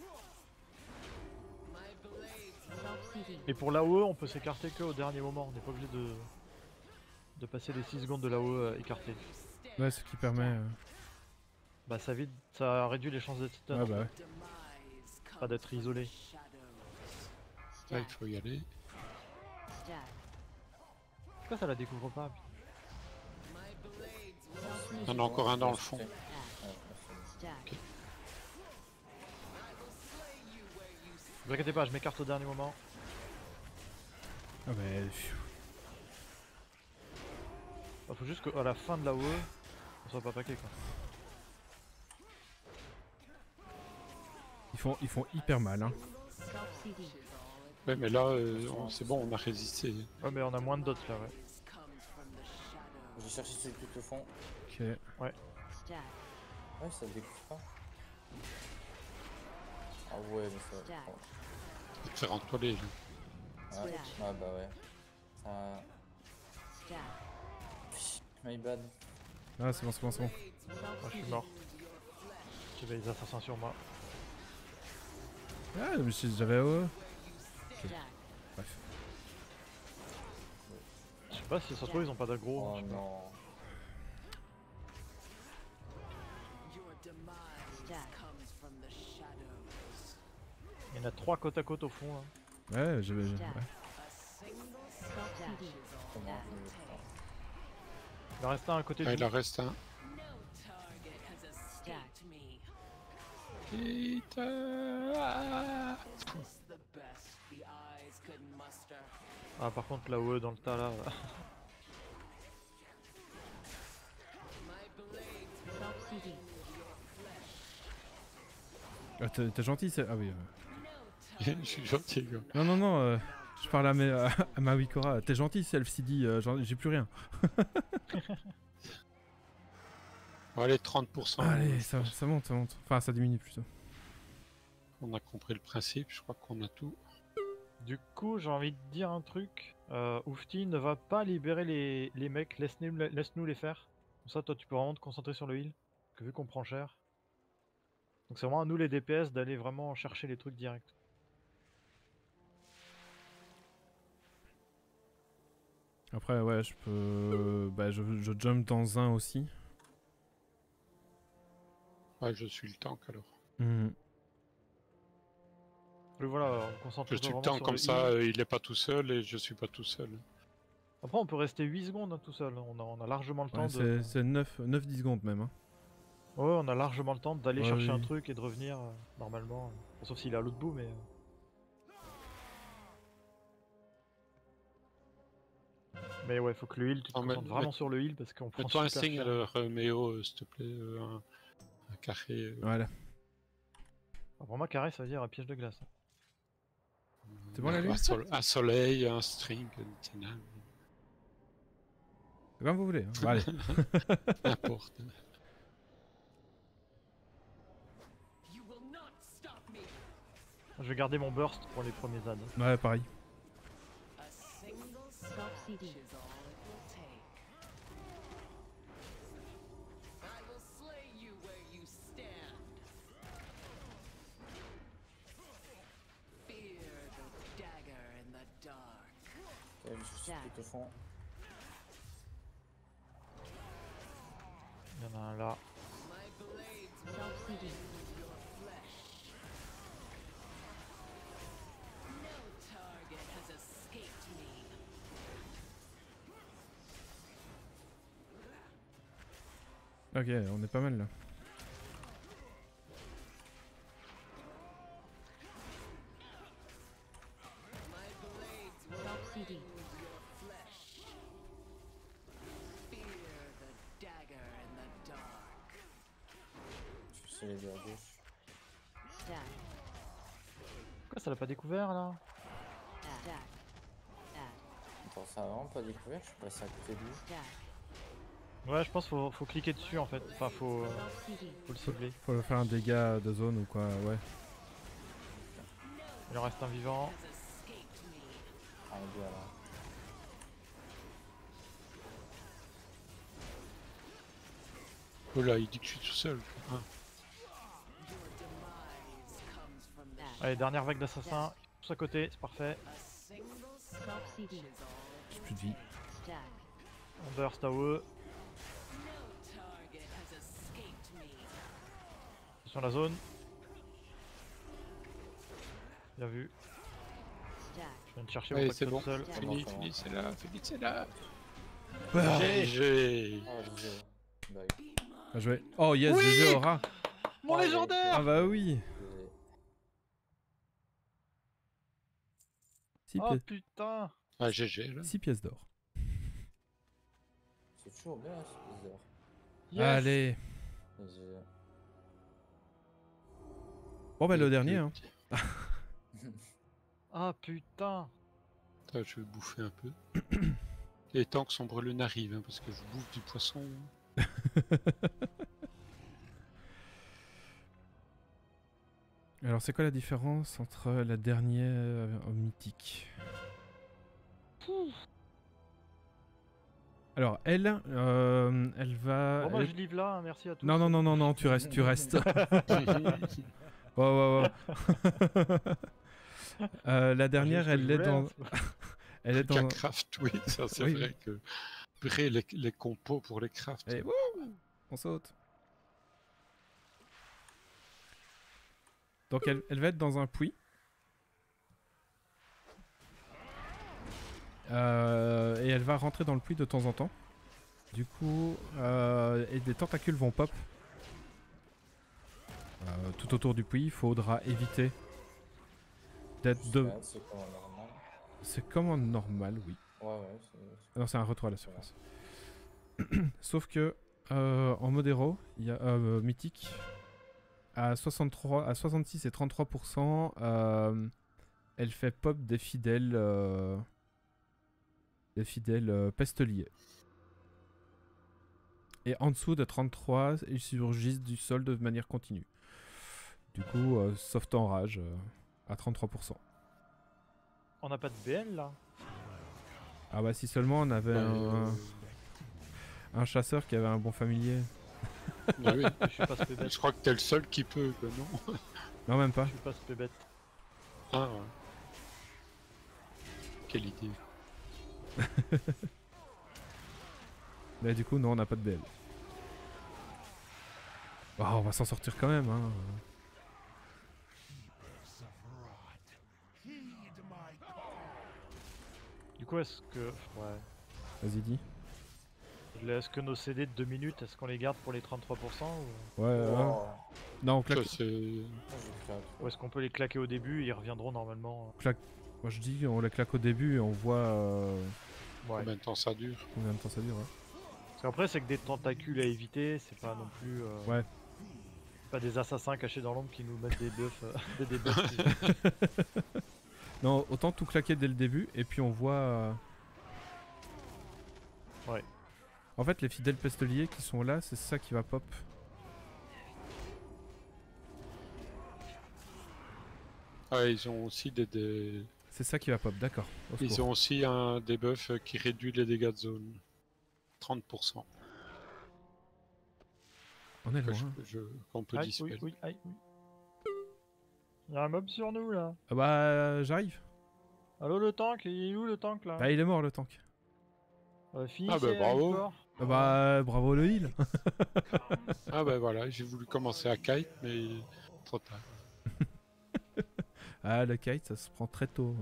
My blades Stop CD. Et pour l'AOE on peut s'écarter que au dernier moment, on n'est pas obligé de passer les 6 secondes de l'AOE écarté. Ouais, ce qui permet. Bah ça vide, ça réduit les chances d'être stun, Ouais, bah ouais. demise pas comes d'être isolé. shadows. Là, il Stack. faut y aller. Stack. Pourquoi ça la découvre pas? My blades will Stop Il y en CD. a encore un dans le fond. Stack. Ouais, Stack. Ne vous inquiétez pas, je m'écarte au dernier moment. Ah, mais. pfiou. Bah, faut juste qu'à la fin de l'AOE, on soit pas paqué quoi. Ils font hyper mal, hein. Stop CD. Ouais, mais là, c'est bon, on a résisté. Ouais, mais on a moins de dots là, ouais. J'ai cherché celui tout au fond. Ok. Stack. Ouais, ça découvre pas. Ah ouais, mais ça. Jack. Oh. Je vais te faire entoiler, là. Ouais. Switch. Ah bah ouais. Stack. My bad. Ah, c'est bon, c'est bon, c'est bon. Moi je suis mort. J'avais les assassins sur moi. Ah, mais j'avais AOE. Jack. Bref. Je sais pas si ça se trouve ils ont pas d'aggro. Oh je sais pas. non. Stack. Il y en a 3 côte à côte au fond. Hein. Ouais, j'avais. Jack. Ouais. Stop CD. Comment Jack. je le prends? Il en reste un à côté de Ouais, nous. il en reste un. Jack. Putain. Ah par contre la OE dans le tas là. Stop CD. Ah, t'es gentil, c'est. Ah oui. Je suis gentil, quoi. Non, non, non. Je parle à, à ma Wikora. T'es gentil, c'est LCD. J'ai plus rien. Bon, allez, 30%. Allez, je ça pense. monte, ça monte. Enfin, ça diminue plutôt. On a compris le principe, je crois qu'on a tout. Du coup j'ai envie de dire un truc. Oufti ne va pas libérer les mecs, laisse-nous les faire. Comme ça toi tu peux vraiment te concentrer sur le heal. Parce que vu qu'on prend cher. Donc c'est vraiment à nous les DPS d'aller vraiment chercher les trucs direct. Après, ouais, je peux. Bah, je jump dans un aussi. Ouais, je suis le tank alors. Mhm. Et voilà, on concentre Je suis le vraiment tank sur comme le ça, heal. il est pas tout seul et je suis pas tout seul. Après on peut rester 8 secondes hein, tout seul. On a largement le temps Ouais, de... c'est 9-10 secondes même. Hein. Ouais, on a largement le temps d'aller Ouais, chercher un oui. truc et de revenir normalement. Sauf s'il est à l'autre bout, mais. Mais ouais, faut que le heal, tu te Non, mais- concentres vraiment sur le heal parce qu'on prend Mets-toi un super signe, cher. alors, Méo, s'il te plaît, un carré. Voilà. Alors, pour moi, carré, ça veut dire un piège de glace. C'est bon, la lune Un soleil, un string, une tinale, Comme vous voulez. Hein. Bah, allez. n'importe. Je vais garder mon burst pour les premiers ZAD. Ouais, pareil. Stop CD. Ok, je cherche tout au fond. Il y en a un là. Stop CD. Ok, on est pas mal là. Stop CD. Je cherche les deux à gauche. Jack. Pourquoi ça l'a pas découvert là? Jack. Add. Attends, ça a vraiment pas découvert, je suis passé à côté de lui. Jack. Ouais, je pense qu'il faut cliquer dessus en fait. Enfin, faut Stop CD. le cibler. Faut faire un dégât de zone ou quoi, ouais. Il en reste un vivant. Ah, le deux là. Oh là, il dit que je suis tout seul. Ah. Add. Allez, dernière vague d'assassins. Tous à côté, c'est parfait. Stop CD. J'ai plus de vie. Jack. On burst AOE. Sur la zone. Bien vu. Jack. Je viens de chercher Allez, mon c'est pack bon. tout seul. Fini, bon, ça fini, c'est là, fini, c'est là. Ah, GG. Oh, le jeu. Bug. bien joué. Oh yes, GG aura. Mon Oh, il a légendaire. Ah bah oui. Désolé. 6 Oh pièces, putain. Ah, GG, là. 6 pièces d'or. C'est toujours bien, ce bizarre. Yes. Allez. Bon bah le dernier. Hein. Ah putain. Attends, je vais bouffer un peu. Et tant que son brûlure n'arrive, hein, parce que je bouffe du poisson. Alors, c'est quoi la différence entre la dernière mythique? Alors, elle va... Bon bah elle- je livre là, hein, merci à tous. Non, non, non, non, non, tu restes, tu restes. Ouais, ouais, ouais. La dernière, elle est dans... elle est dans... Craft, oui, ça c'est Oui. vrai que. Purée, les compos pour les crafts. Et wouh, on saute. Donc elle va être dans un puits. Et elle va rentrer dans le puits de temps en temps. Du coup, et des tentacules vont pop. Tout autour du puits, il faudra éviter d'être de... Ouais, c'est comme normal. C'est comme en normal, oui. Ouais, ouais, Non, c'est un retour à la surface. Sauf que en mode héros, il y a mythique à 63, à 66 et 33%, elle fait pop des fidèles pesteliers. Et en dessous de 33, ils surgissent du sol de manière continue. Du coup, soft enrage à 33%. On n'a pas de BL là. Ah bah si seulement on avait un chasseur qui avait un bon familier. Ah oui. Je suis pas spé bête. Je crois que t'es le seul qui peut, quoi, non? Non, même pas. Je suis pas spé bête. Ah ouais. Quelle idée. Mais du coup, non, on n'a pas de BL. Oh, on va s'en sortir quand même, hein. Du coup, est-ce que. Ouais. Vas-y, dis. Est-ce que nos CD de 2 minutes, est-ce qu'on les garde pour les 33% ou... Ouais, Oh, non, on Ça, claque. c'est. j'ai fait un truc. ou est-ce qu'on peut les claquer au début et ils reviendront normalement Moi je dis, on les claque au début et on voit Ouais. Combien de temps ça dure? combien de temps ça dure. Ouais. Parce qu'après, c'est que des tentacules à éviter, c'est pas non plus. Ouais. Pas des assassins cachés dans l'ombre qui nous mettent des buffs. des debuffs. Non, autant tout claquer dès le début et puis on voit. Ouais. En fait, les fidèles pesteliers qui sont là, c'est ça qui va pop. Ah, ils ont aussi des... C'est ça qui va pop, d'accord. Au Ils secours. ont aussi un debuff qui réduit les dégâts de zone. 30%. On est Que loin. qu'on peut Aïe, dispel. oui, aïe, oui. Il y a un mob sur nous là. Ah bah, j'arrive. Allô le tank, il est où le tank là? Bah, il est mort le tank. Finissez Ah bah, avec bravo. corps. Ah bah, bravo le heal. Ah ben voilà, j'ai voulu commencer à kite, mais trop tard. Ah, le kite, ça se prend très tôt.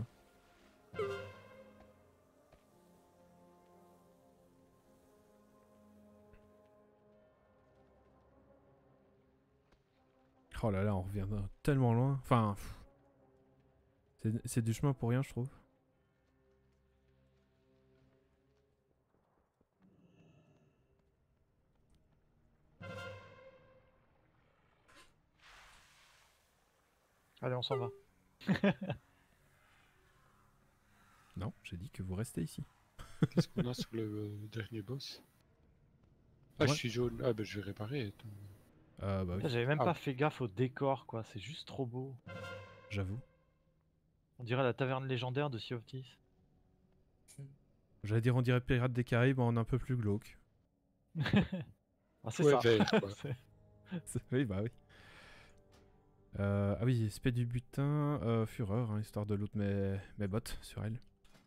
Oh là là, on revient tellement loin. Enfin, c'est du chemin pour rien, je trouve. Allez, on s'en va. Non, j'ai dit que vous restez ici. Qu'est-ce qu'on a sur le dernier boss? Ah, Ouais. je suis jaune. Ah ben je vais réparer. Attends. Bah oui, J'avais même Ah. pas fait gaffe au décor quoi, c'est juste trop beau. j'avoue. On dirait la taverne légendaire de Sea of Thieves. J'allais dire on dirait Pirates des Caraïbes en un peu plus glauque. Ah, c'est Ouais, ça. vert, quoi. Oui, bah oui. Ah oui, spé du butin, fureur, hein, histoire de loot mes bottes sur elle.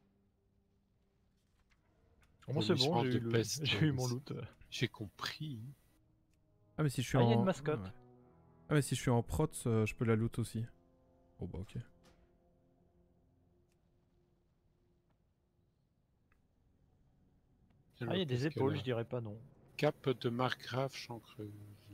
Moi c'est bon, Licence de peste, j'ai eu mon loot. J'ai compris. Ah mais si je suis Ah, il en... y a une mascotte. ouais. Ah mais si je suis en prots, je peux la loot aussi. Oh bah ok. Ah, il y a des épaules, je dirais pas non. Cap de margrave chancreuse.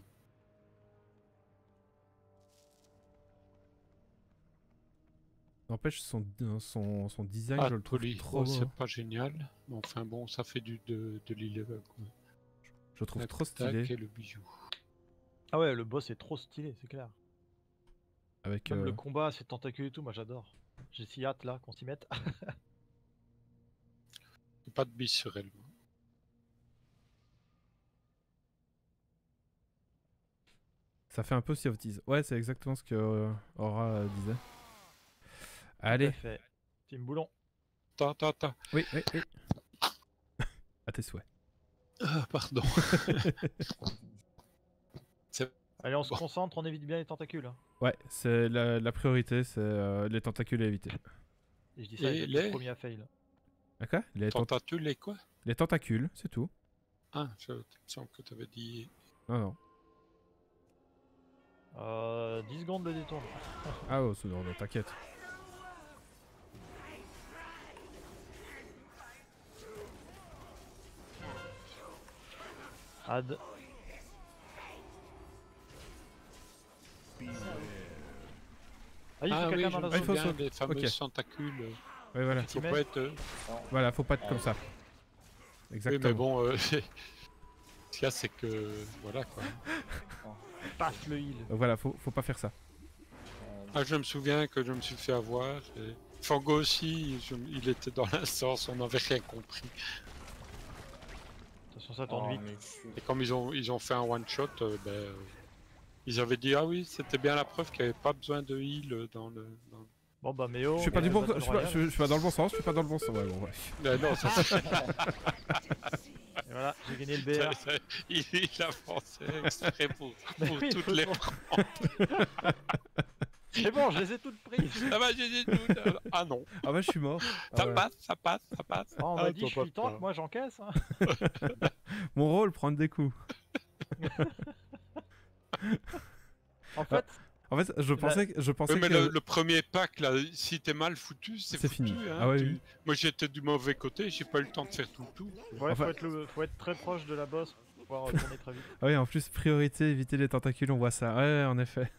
N'empêche son design, Ah, je le trouve poli. trop Oh, beau. c'est hein. pas génial. Mais enfin bon, ça fait de l'e-level, quoi. Je le trouve La trop tac stylé. et le bijou. Ah ouais, le boss est trop stylé, c'est clair. Avec, Même le combat, ces tentacules et tout, moi j'adore. J'ai si hâte là qu'on s'y mette. Pas de bis sur elle. ça fait un peu Sea of Thieves. Ouais, c'est exactement ce que Aura disait. Tout Allez, à fait. Team Boulon. Ta. oui. À tes souhaits. Ah, pardon. Allez, on se Bon. concentre, on évite bien les tentacules. Hein. Ouais, c'est la priorité, c'est les tentacules à éviter. Et je dis ça, Et j'ai été les- le premier à fail. D'accord Tentacules et quoi? les tentacules, c'est tout. Ah, je me semble que tu avais dit. Non. 10 secondes de détourne. Ah oh, non, t'inquiète. Ad. Ah, il faut Ah oui, quelqu'un je dans la me Ah, il faut zone. souviens des fameux ok. tentacules. Ouais, voilà. Faut Mets. pas être. Voilà, faut pas être comme ça. Oui, Exactement. mais bon, ce qu'il y a, c'est que. Voilà quoi. Passe le heal. Voilà, faut pas faire ça. Ah, je me souviens que je me suis fait avoir. Et... Fango aussi, il était dans l'instance, on n'avait rien compris. De toute façon, ça tourne vite. mais je suis... Et comme ils ont fait un one shot, ils avaient dit ah oui, c'était bien la preuve qu'il n'y avait pas besoin de heal dans le. Bon bah Méo. Je suis pas du bon, Battle je suis Royale. pas dans le bon sens, je suis pas dans le bon sens. Ouais, bon, ouais. Mais non, ça, Et voilà, j'ai gagné le BR. il a pensé exprès pour Mais oui, toutes faut les. toujours- C'est bon, je les ai toutes prises. Ça va, j'ai dit tout. Ah non, Ah bah je suis mort. Ah ça ouais. passe, ça passe, ça passe. Oh, on Ah, m'a dit toi, je pas suis tank, peur. moi j'encaisse. Hein. Mon rôle, prendre des coups. En fait, En fait, je pensais Oui, mais que... le premier pack là, si t'es mal foutu, c'est C'est foutu. fini. Hein, Ah ouais, oui. Moi j'étais du mauvais côté, j'ai pas eu le temps de faire tout le tour. ouais, Enfin- faut être très proche de la boss pour pouvoir tourner très vite. Ah oui, en plus, priorité, éviter les tentacules, on voit ça. Ouais, en effet.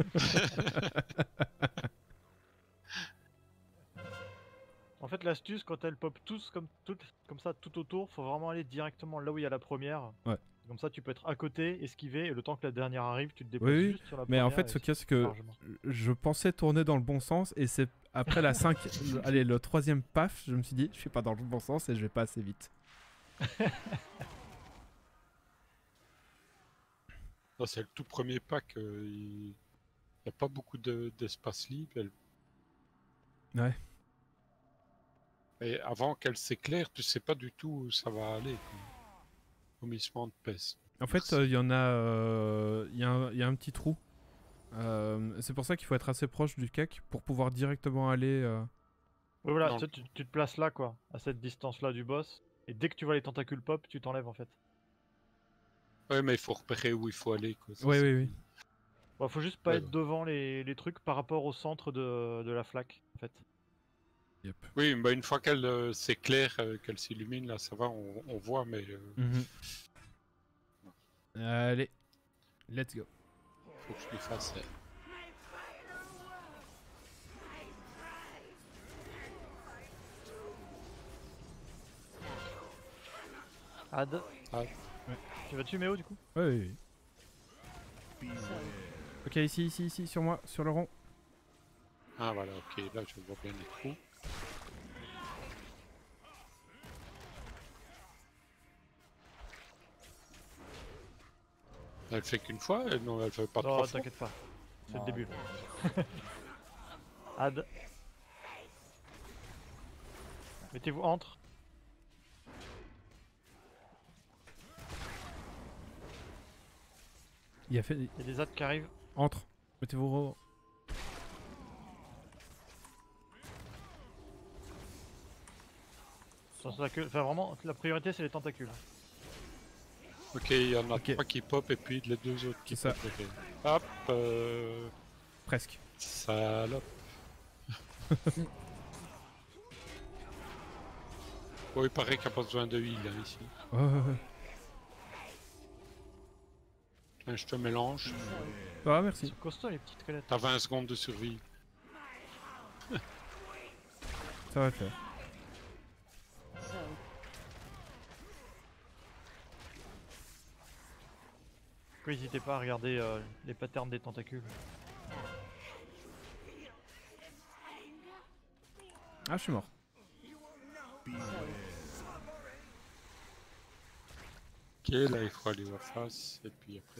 En fait, l'astuce, quand elle pop tous comme ça tout autour, faut vraiment aller directement là où il y a la première. Ouais. Comme ça, tu peux être à côté, esquiver, et le temps que la dernière arrive, tu te déplaces Oui, juste sur la mais première. en fait, et ce qu'il y a, c'est c'est que largement. je pensais tourner dans le bon sens, et c'est après la 5... allez, le troisième paf, je me suis dit, je suis pas dans le bon sens et je vais pas assez vite. Non, c'est le tout premier pack, il n'y a pas beaucoup d'espace libre. Ouais. Et avant qu'elle s'éclaire, tu sais pas du tout où ça va aller. Quoi. Vomissement de peste. En fait, il y en a... Il y a un petit trou. C'est pour ça qu'il faut être assez proche du cake pour pouvoir directement aller... Ouais, voilà, Non. tu te places là, quoi, à cette distance-là du boss, et dès que tu vois les tentacules pop, tu t'enlèves en fait. Ouais, mais il faut repérer où il faut aller. Quoi. Ça, Oui, c'est- oui. Bon, faut juste pas Ouais, être devant les trucs par rapport au centre de la flaque, en fait. Yep. Oui, bah une fois qu'elle s'éclaire, qu'elle s'illumine, là ça va, on voit, mais Allez, let's go. faut que je lui fasse. Ad. Ad. Tu vas tuer Méo du coup? Oui. Ok, ici, sur moi, sur le rond. Ah voilà, ok, là je vois bien les trous. Elle fait qu'une fois? Non, elle fait pas Non, trois fois. t'inquiète pas, c'est le Non, début. Ad. Mettez-vous entre. Il a fait... Il y a des ads qui arrivent. Entre. Mettez-vous... Enfin, vraiment, la priorité c'est les tentacules. Ok, il y en a Ok. 3 qui pop et puis les 2 autres qui C'est ça. pop. Ok. Hop, Presque. salope. Bon, il paraît qu'il n'y a pas besoin de heal là, ici. Ouais. Tiens, je te mélange. Ah, Ils merci. sont costauds les petites squelettes. T'as 20 secondes de survie. Ça va le faire. So, N'hésitez pas à regarder les patterns des tentacules. Ah, je suis mort. Ok, là il faut aller en face et puis après.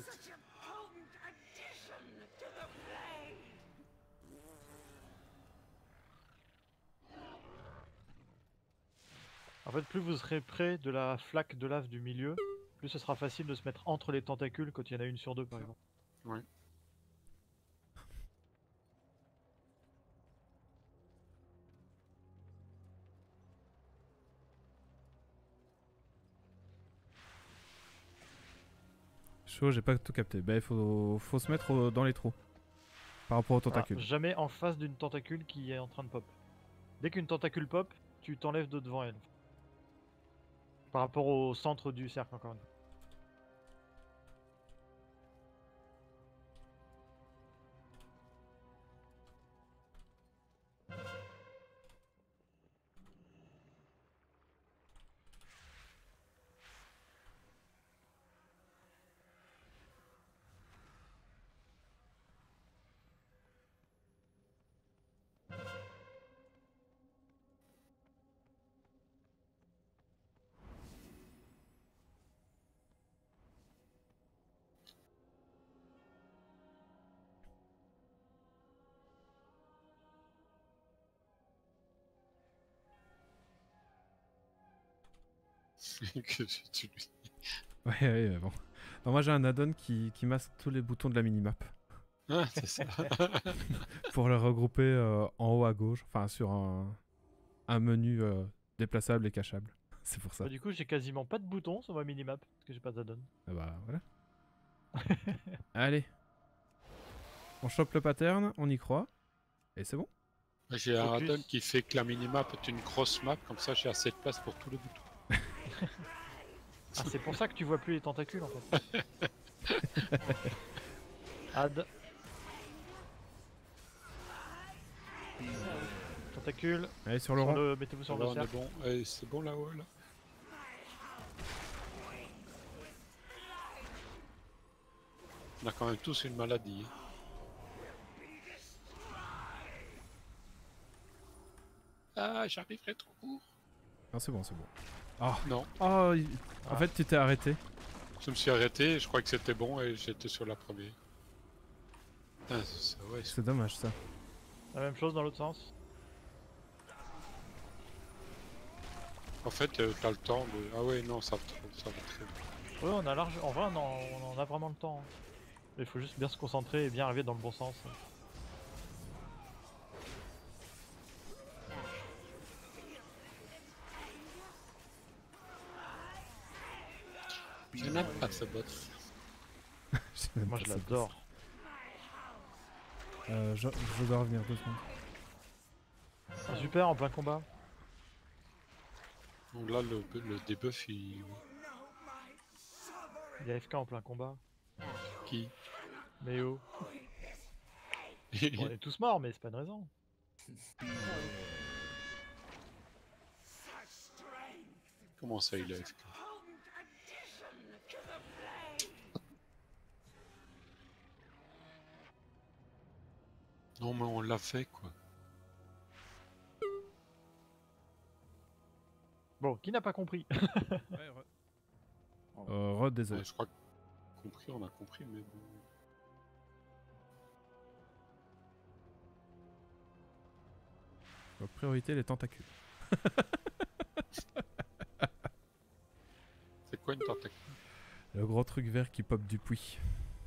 En fait, plus vous serez près de la flaque de lave du milieu, plus ce sera facile de se mettre entre les tentacules quand il y en a une sur deux par exemple. Ouais. Chaud, j'ai pas tout capté. Bah, il faut se mettre dans les trous. Par rapport aux Voilà, tentacules. jamais en face d'une tentacule qui est en train de pop. Dès qu'une tentacule pop, tu t'enlèves de devant elle. Par rapport au centre du cercle encore une fois. Que j'ai tué. Ouais, ouais, mais bon. Non, moi j'ai un add-on qui masque tous les boutons de la minimap. Ah, c'est ça. Pour les regrouper en haut à gauche. Enfin, sur un menu déplaçable et cachable. C'est pour ça. Bah, du coup, j'ai quasiment pas de boutons sur ma minimap parce que j'ai pas d'add-on. Ah bah voilà. Allez. On chope le pattern, on y croit. Et c'est bon. J'ai un Focus. add-on qui fait que la minimap est une grosse map, comme ça j'ai assez de place pour tous les boutons. Ah, c'est pour ça que tu vois plus les tentacules en fait. Add. Tentacule. Allez, sur le rond. Mettez-vous sur Là, le on est cercle. bon. Eh, c'est bon là-haut là. On a quand même tous une maladie. Hein. Ah, j'arriverai trop court. Non, c'est bon, c'est bon. Oh, Non, oh en Ah. fait, tu t'es arrêté. je me suis arrêté, je crois que c'était bon et j'étais sur la première. Ah, c'est ça, ouais. C'est dommage ça. La même chose dans l'autre sens. En fait, t'as le temps de... Ah ouais, non, ça va très bien. Ouais, on a large. En vrai, on en a vraiment le temps. Il faut juste bien se concentrer et bien arriver dans le bon sens. Je n'aime pas ce boss. sais même Moi, pas je ça. l'adore. Je dois revenir 2 secondes. Ah, super, en plein combat. Donc là, le debuff, il... Il y a FK en plein combat. Qui Mais oh. Bon, on est tous morts, mais c'est pas une raison. Comment ça, il a FK? Non, mais on l'a fait, quoi. Bon, qui n'a pas compris? Désolé. Ouais, je crois que compris, on a compris, mais bon... Donc, priorité les tentacules. C'est quoi une tentacule? Le gros truc vert qui pop du puits.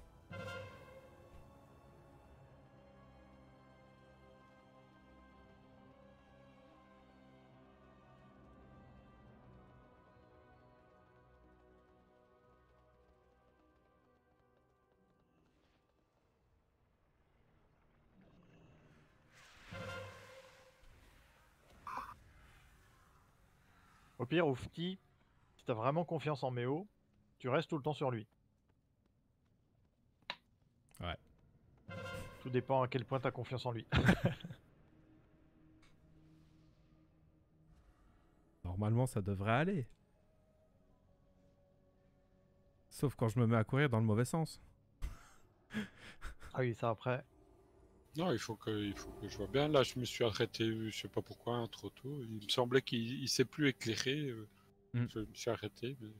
Au pire, Oufti, si t'as vraiment confiance en Méo, tu restes tout le temps sur lui. Ouais. Tout dépend à quel point t'as confiance en lui. Normalement, ça devrait aller. Sauf quand je me mets à courir dans le mauvais sens. Ah oui, ça après. Non, il faut que je vois bien. Là, je me suis arrêté, je sais pas pourquoi, hein, trop tôt. Il me semblait qu'il s'est plus éclairé. Je me suis arrêté, mais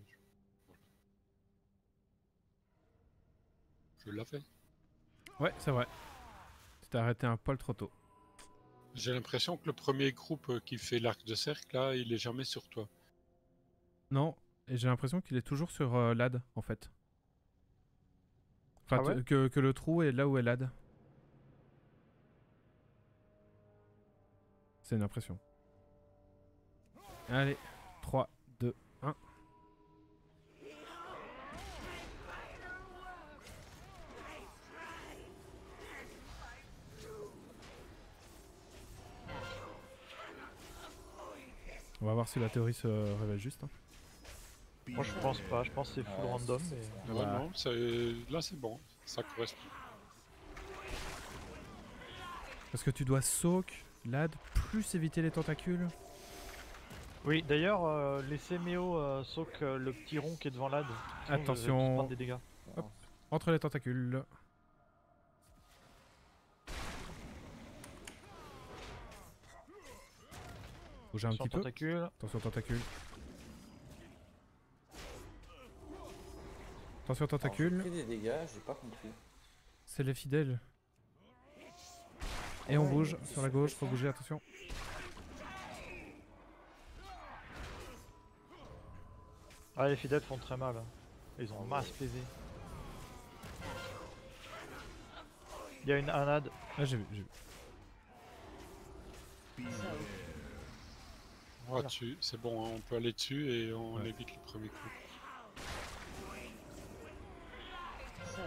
je l'avais. Ouais, c'est vrai. Tu t'es arrêté un poil trop tôt. J'ai l'impression que le premier groupe qui fait l'arc de cercle, là, il est jamais sur toi. Non, et j'ai l'impression qu'il est toujours sur l'ad en fait. Enfin, Ah ouais que le trou est là où est l'ad. C'est une impression. Allez, 3, 2, 1. On va voir si la théorie se révèle juste. Hein. Moi je pense pas, je pense que c'est full Ouais, random. c'est- Mais... Ouais, Bah. non, là c'est bon, ça correspond. Parce que tu dois soak, l'ad, plus éviter les tentacules. Oui, d'ailleurs, laissez Méo soak le petit rond qui est devant l'ad. Sinon, vous allez Attention. tous prendre des dégâts. Hop. Entre les tentacules. Bouger un Attention, petit peu. tentacule. Attention tentacule. Attention Alors, j'ai tentacule. pris des dégâts, j'ai pas compris. C'est les fidèles. Et on Ouais, bouge mais sur la c'est gauche, fait faut ça. bouger, attention. Ah, les fidèles font très mal. Hein. Ils ont masse PV. Il y a un ad. Ah j'ai vu, j'ai vu. Ouais, c'est bon, hein, on peut aller dessus et on Ouais. évite le premier coup. So,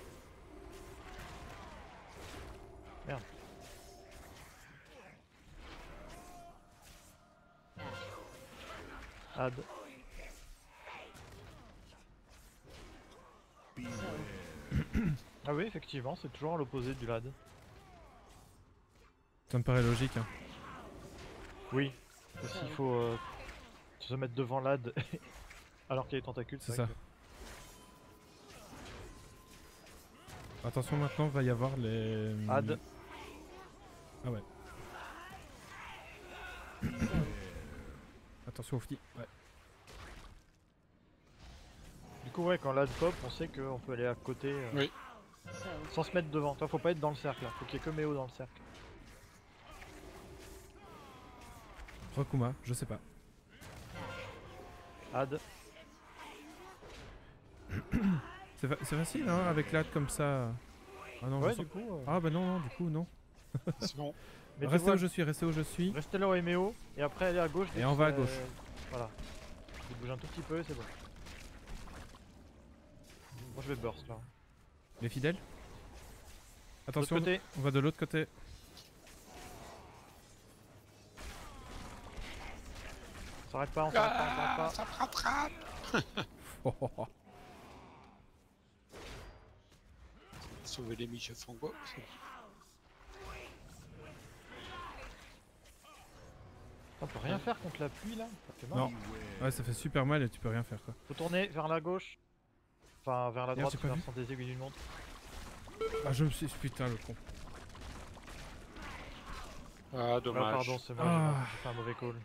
Ad. Ah oui, effectivement, c'est toujours à l'opposé du lad. Ça me paraît logique. Hein. Oui. Parce qu'il faut se mettre devant l'ad alors qu'il y a les tentacules. C'est vrai ça. Attention maintenant, va y avoir les... Ad. Ah ouais. Attention au fti. Ouais. Du coup, ouais, quand l'ad pop, on sait qu'on peut aller à côté Oui. so, sans se mettre devant. Toi, faut pas être dans le cercle. Là. Faut qu'il y ait que Méo dans le cercle. Rekuma, je sais pas. Ad. C'est facile hein, avec l'ad comme ça. Ah non, Ouais, je sens- du coup. Ah bah non, non, du coup non. C'est bon. Restez où je suis, restez où je suis. Restez là où est Méo et après aller à gauche. dès Et que on va à c'est- gauche. Voilà. Il bouge un tout petit peu et c'est bon. Moi je vais burst là. Les fidèles. De l'autre Attention, côté. on va de l'autre côté. On s'arrête pas, on s'arrête pas, on s'arrête pas. Ça me rattrape. Oh, oh, oh. Sauver les miches Fango. On peut rien faire contre la pluie là. Ça fait mal. Non. Ouais, ça fait super mal et tu peux rien faire quoi. Faut tourner vers la gauche. Enfin vers la Merde, droite, j'ai pas vers vu. sans des aiguilles d'une montre. Ah, je me suis. Putain, le con. Ah, Ah, dommage. pardon, c'est moi, Ah. j'ai fait un mauvais call.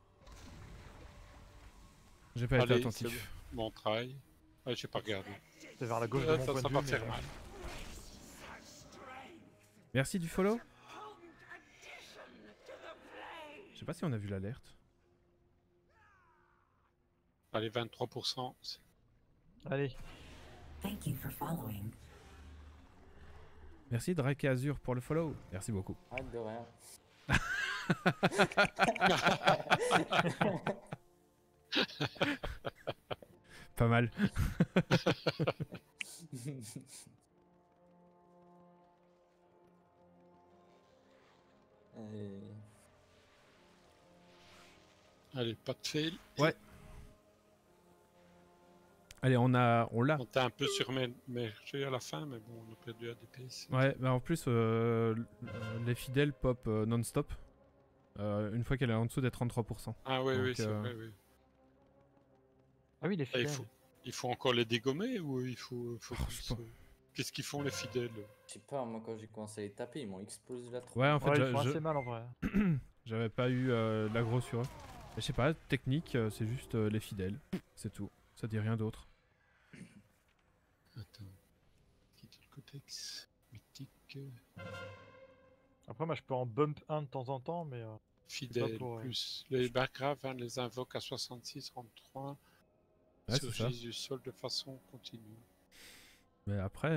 J'ai pas été Allez, attentif. Bon travail. Ah, j'ai pas regardé. C'est vers la gauche de mon Ça point de va vue. faire mais- mal. Merci du follow. Je sais pas si on a vu l'alerte. Allez, 23%. Allez, Thank you for following. Merci Drake et Azur pour le follow. Merci beaucoup. Ah, de rien. Pas mal. Et... Allez, pas de fail. Allez, on l'a. On était un peu surmergé à la fin, mais bon, on a perdu ADP. Ouais, bah en plus, les fidèles pop non-stop. Une fois qu'elle est en dessous des 33%. Ah oui, oui, Donc, c'est vrai, oui. ah oui, les Ah, fidèles. il faut encore les dégommer ou il faut Oh, je juste, pense- Qu'est-ce qu'ils font les fidèles? Je sais pas, moi quand j'ai commencé à les taper, ils m'ont explosé la tronche. Ouais, en fait, Ouais, ils font assez mal en vrai. j'avais pas eu l'aggro sur eux. Mais je sais pas, technique, c'est juste les fidèles. C'est tout. Ça dit rien d'autre. Attends. Quitte le codex. Mythique. Après, moi je peux en bump un de temps en temps, mais Fidèle. pour, Plus. Les bargraves, hein, les invoquent à 66, 33. Ouais, c'est ça. Surgissent du sol de façon continue. Mais après.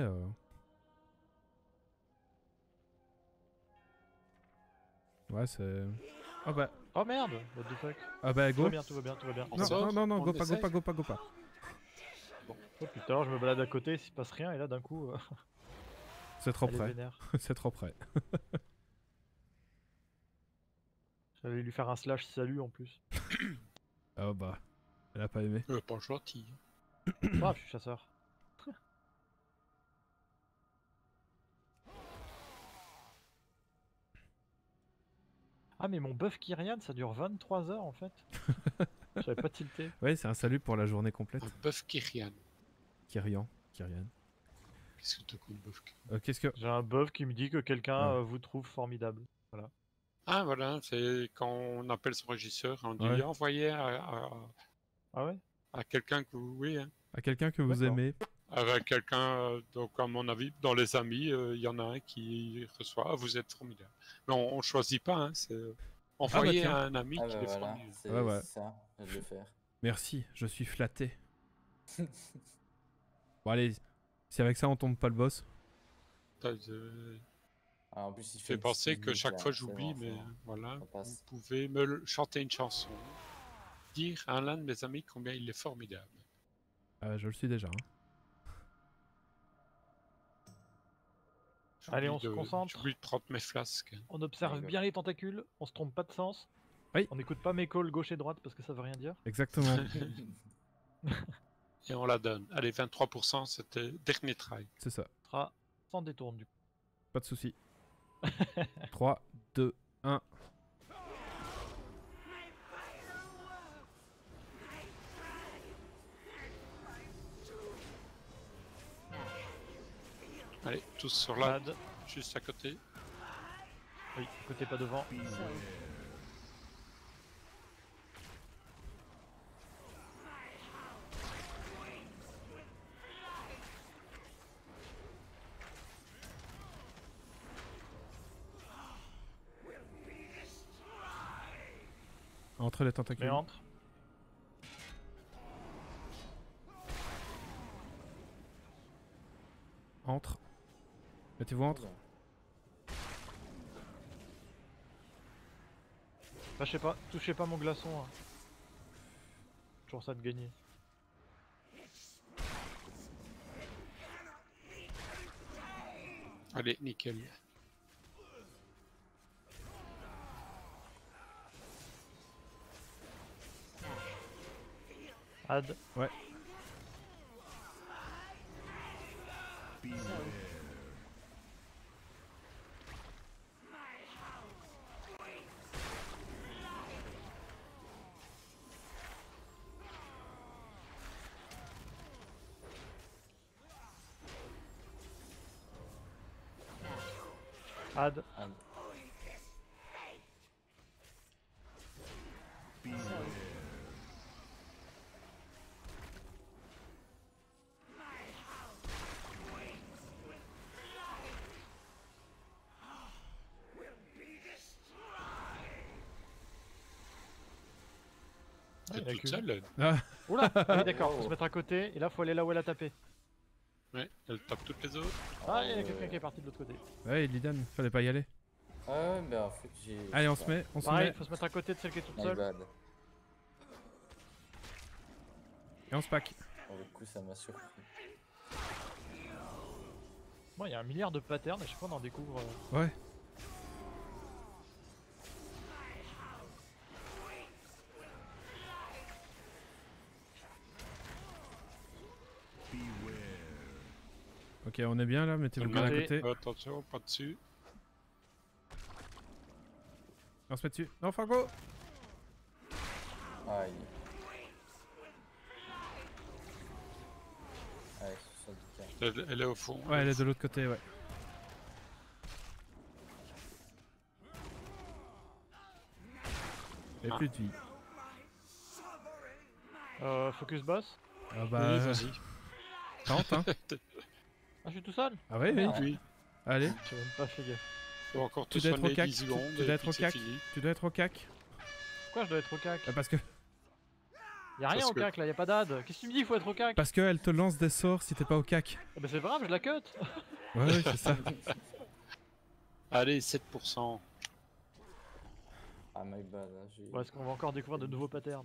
Ouais, c'est. Ah bah. oh merde, what the fuck. Ah bah, Tout va go. bien, tout va bien, tout va bien. On Non, sort, non, non, on go pas, go essaye. pas, go pas, go pas. Oh, puis tout à l'heure je me balade à côté, il se passe rien, et là d'un coup, C'est trop elle est près. vénère. C'est trop près. J'allais lui faire un slash salut en plus. Ah bah. Elle a pas aimé. Pas gentil. Ah, je suis chasseur. Ah mais mon buff Kyrian ça dure 23 heures en fait. J'avais pas tilté. Ouais, c'est un salut pour la journée complète. Un buff Kyrian. Kyrian. Qu'est-ce que t'as comme buff Kyrian? Qu'est-ce que. J'ai un buff qui me dit que quelqu'un Ah. vous trouve formidable. Ah voilà, c'est quand on appelle son régisseur, on dit Ouais. envoyez Ah ouais. à quelqu'un que vous... Oui, hein. À quelqu'un que vous D'accord. aimez. Avec quelqu'un, donc à mon avis, dans les amis, il y en a un qui reçoit « Ah, vous êtes formidable ». Mais on choisit pas, hein, c'est envoyer tiens. à un ami Ah qui bah est voilà, formidable. c'est Ouais, ouais. ça, je vais le faire. Merci, je suis flatté. Bon, allez. Si avec ça on tombe pas le boss. Ah, en plus, il Fait une penser petite que musique, chaque là, fois c'est j'oublie, bon, mais c'est bon. voilà, Ça vous passe. pouvez me chanter une chanson. Dire à l'un de mes amis combien il est formidable. Je le suis déjà. Hein. Allez, on J'oublie se concentre. J'oublie de prendre mes flasques. On observe Rigole. bien les tentacules, on se trompe pas de sens. Oui. On n'écoute pas mes calls gauche et droite parce que ça veut rien dire. Exactement. Et on la donne. Allez, 23%, c'était dernier try. C'est ça. Ce sera sans détourne du coup. Pas de soucis. 3, 2, 1. Allez, tous sur la... Mad. juste à côté. Oui, côté pas devant. Entre les tentacules. Mais entre. Entre. Mettez-vous entre. Lâchez pas, touchez pas mon glaçon. Hein. Toujours ça de gagner. Allez, nickel. Ad. Ouais. Ad. Ah, Ouais, T'es il y en a toute qu'une. seule, elle. Ah, Oula. Oui d'accord, faut Oh. se mettre à côté et là faut aller là où elle a tapé. Ouais, elle tape toutes les autres. Ah, il y a quelqu'un qui est parti de l'autre côté. ouais, Lidan, fallait pas y aller. ouais, bah en fait, j'ai. Allez, on se met, on se Pareil, met faut se mettre à côté de celle qui est toute My seule. bad. et on se pack. Pour le coup, ça m'a surpris. Moi, il y a un milliard de patterns et je sais pas, on en découvre. Ouais. Ok, on est bien là, mettez-vous bien à côté. côté. Attention, pas dessus. On se met dessus. Non, Fargo. Aïe. Allez, 70K. Elle est au fond. Ouais, elle est de l'autre côté, ouais. Et Ah. plus de vie. Focus boss. Ah bah, Oui, vas-y. tente, hein. Ah, je suis tout seul. Ah ouais, oui. merde. Oui. Allez, J'ai même pas fait gaffe. On va encore tu te dois être au soigner cac. 10 secondes. Tu et dois être puis au c'est cac. fini. Tu dois être au cac. Pourquoi je dois être au cac? Parce que, Y'a rien parce au que- cac là, y'a pas d'ad. Qu'est-ce que tu me dis, il faut être au cac? parce qu'elle te lance des sorts si t'es pas au cac. Ah bah c'est pas grave, je la cut. Ouais, ouais, c'est ça. Allez, 7%. Ah, my bad. Hein, j'ai... Ou est-ce qu'on va encore découvrir de nouveaux patterns?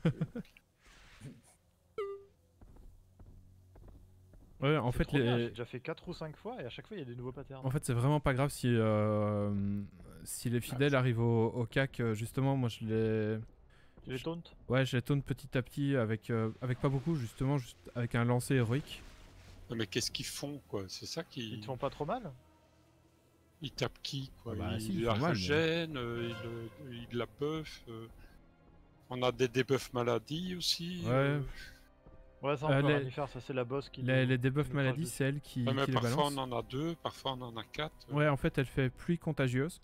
Ouais, en C'est fait, trop bien, J'ai les... déjà fait 4 ou 5 fois et à chaque fois il y a des nouveaux patterns. En fait, c'est vraiment pas grave si, si les fidèles arrivent au cac. Justement, moi je les. Tu les taunts? Ouais, je les tourne petit à petit avec, avec pas beaucoup, justement, juste avec un lancer héroïque. Mais qu'est-ce qu'ils font, quoi? C'est ça Ils qui. te font pas trop mal? Ils tapent qui, quoi? Ah bah, si, Ils ils la font mal, mais- régènent, ils la buffent. On a des debuffs maladies aussi. Ouais. Ouais, ça on peut les- rien y faire, ça c'est la boss qui. Les debuffs nous crache maladies, dessus. c'est elle qui Ouais, mais les parfois balance. on en a 2, parfois on en a 4. Ouais, en fait, elle fait pluie contagieuse.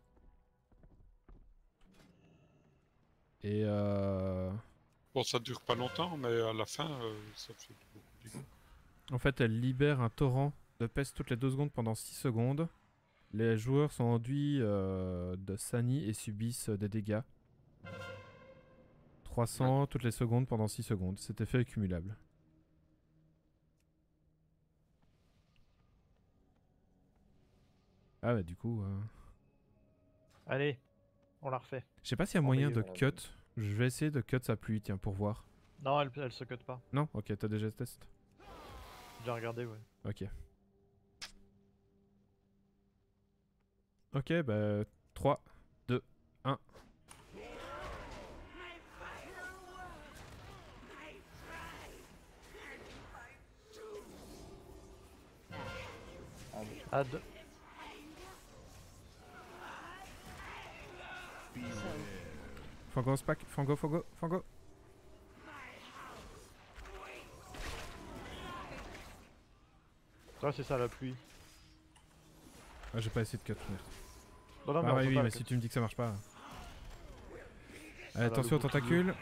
Et Bon, ça dure pas longtemps, mais à la fin, ça fait beaucoup de dégâts. en fait, elle libère un torrent de peste toutes les 2 secondes pendant 6 secondes. Les joueurs sont enduits de Sani et subissent des dégâts. 300 toutes les secondes pendant 6 secondes. Cet effet est cumulable. Ah bah du coup... Allez, on la refait. Je sais pas s'il y a moyen de Envoyez, voilà. cut. Je vais essayer de cut sa pluie, tiens, pour voir. Non, elle se cut pas. Non? Ok, t'as déjà testé. J'ai déjà regardé, ouais. Ok. Ok, bah 3, 2, 1. Ah, oui. Ad. Fango, spack, Fango, Fango, Fango. Ouais, c'est ça la pluie. Ah, j'ai pas essayé de cut. Merde. Non, non, mais Ah on ouais, peut oui, pas mais la si cut. tu me dis que ça marche pas. Allez, Alors, attention aux le bouclier. tentacules.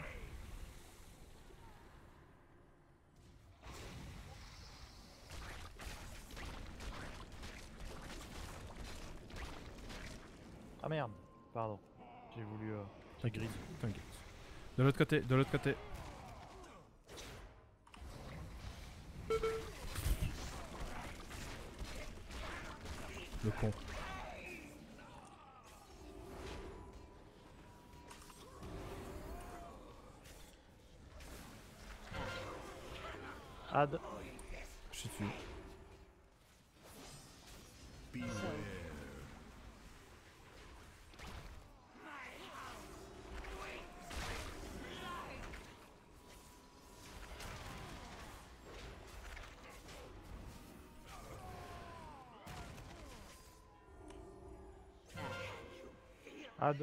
Ah merde, pardon. J'ai voulu. T'inquiète, gris. t'inquiète. De l'autre côté, de l'autre côté. Le con. Ad. Je suis dessus. Ad.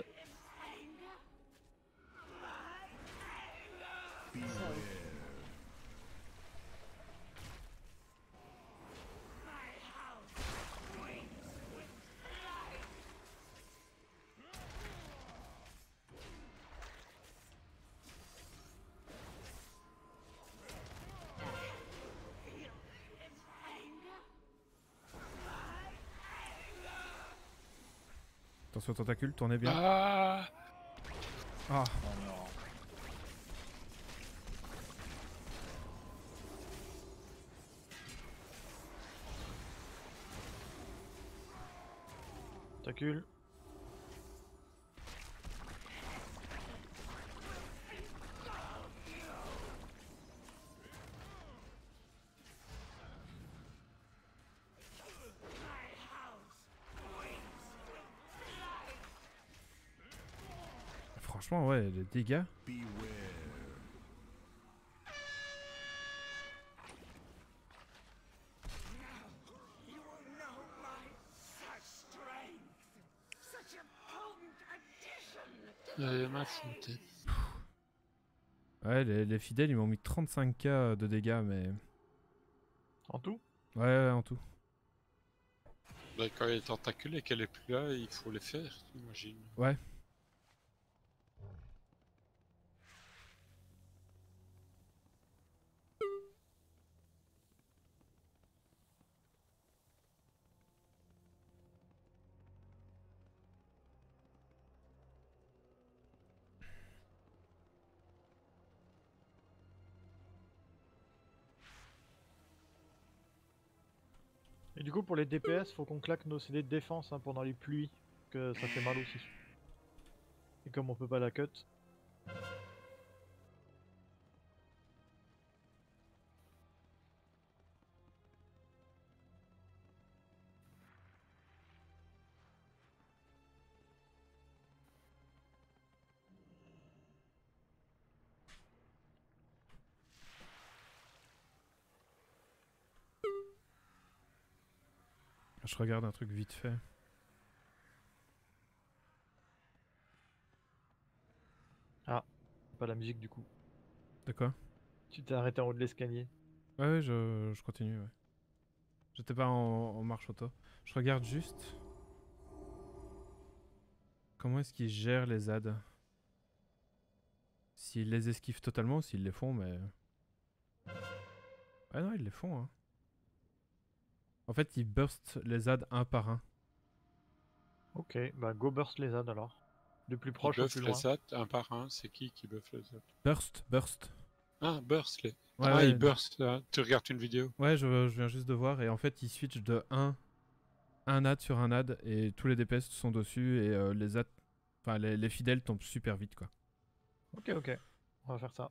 Attention aux tentacules, tournez bien. Ah, Ah, Oh non. Tacule. franchement, ouais, les dégâts. il y a ma faute. Ouais, les fidèles, ils m'ont mis 35k de dégâts, mais... En tout? Ouais, en tout. Bah, quand il y a les tentacules et qu'elle est plus là, il faut les faire, j'imagine. Ouais. Et du coup, pour les DPS, faut qu'on claque nos CD de défense hein, pendant les pluies, que ça fait mal aussi. Et comme on peut pas la cut. Je regarde un truc vite fait. Pas la musique du coup. De quoi? Tu t'es arrêté en haut de l'escalier. Ouais, je continue, ouais. J'étais pas en marche auto. Je regarde juste. Comment est-ce qu'ils gèrent les ZAD? S'ils les esquivent totalement ou s'ils les font, mais... Ah non, ils les font, hein. En fait, ils burst les ZAD un par un. Ok, bah go burst les ZAD alors. Du plus Qui proche au buff plus les loin. ZAD un par un, c'est qui buff les ZAD? Burst. Ah, burst les. Ouais, Ah, ouais. il burst, tu regardes une vidéo. Ouais, je viens juste de voir. Et en fait, ils switchent de un ad sur un ad. Et tous les DPS sont dessus. Et les ZAD... Enfin, les fidèles tombent super vite, quoi. Ok, ok. On va faire ça.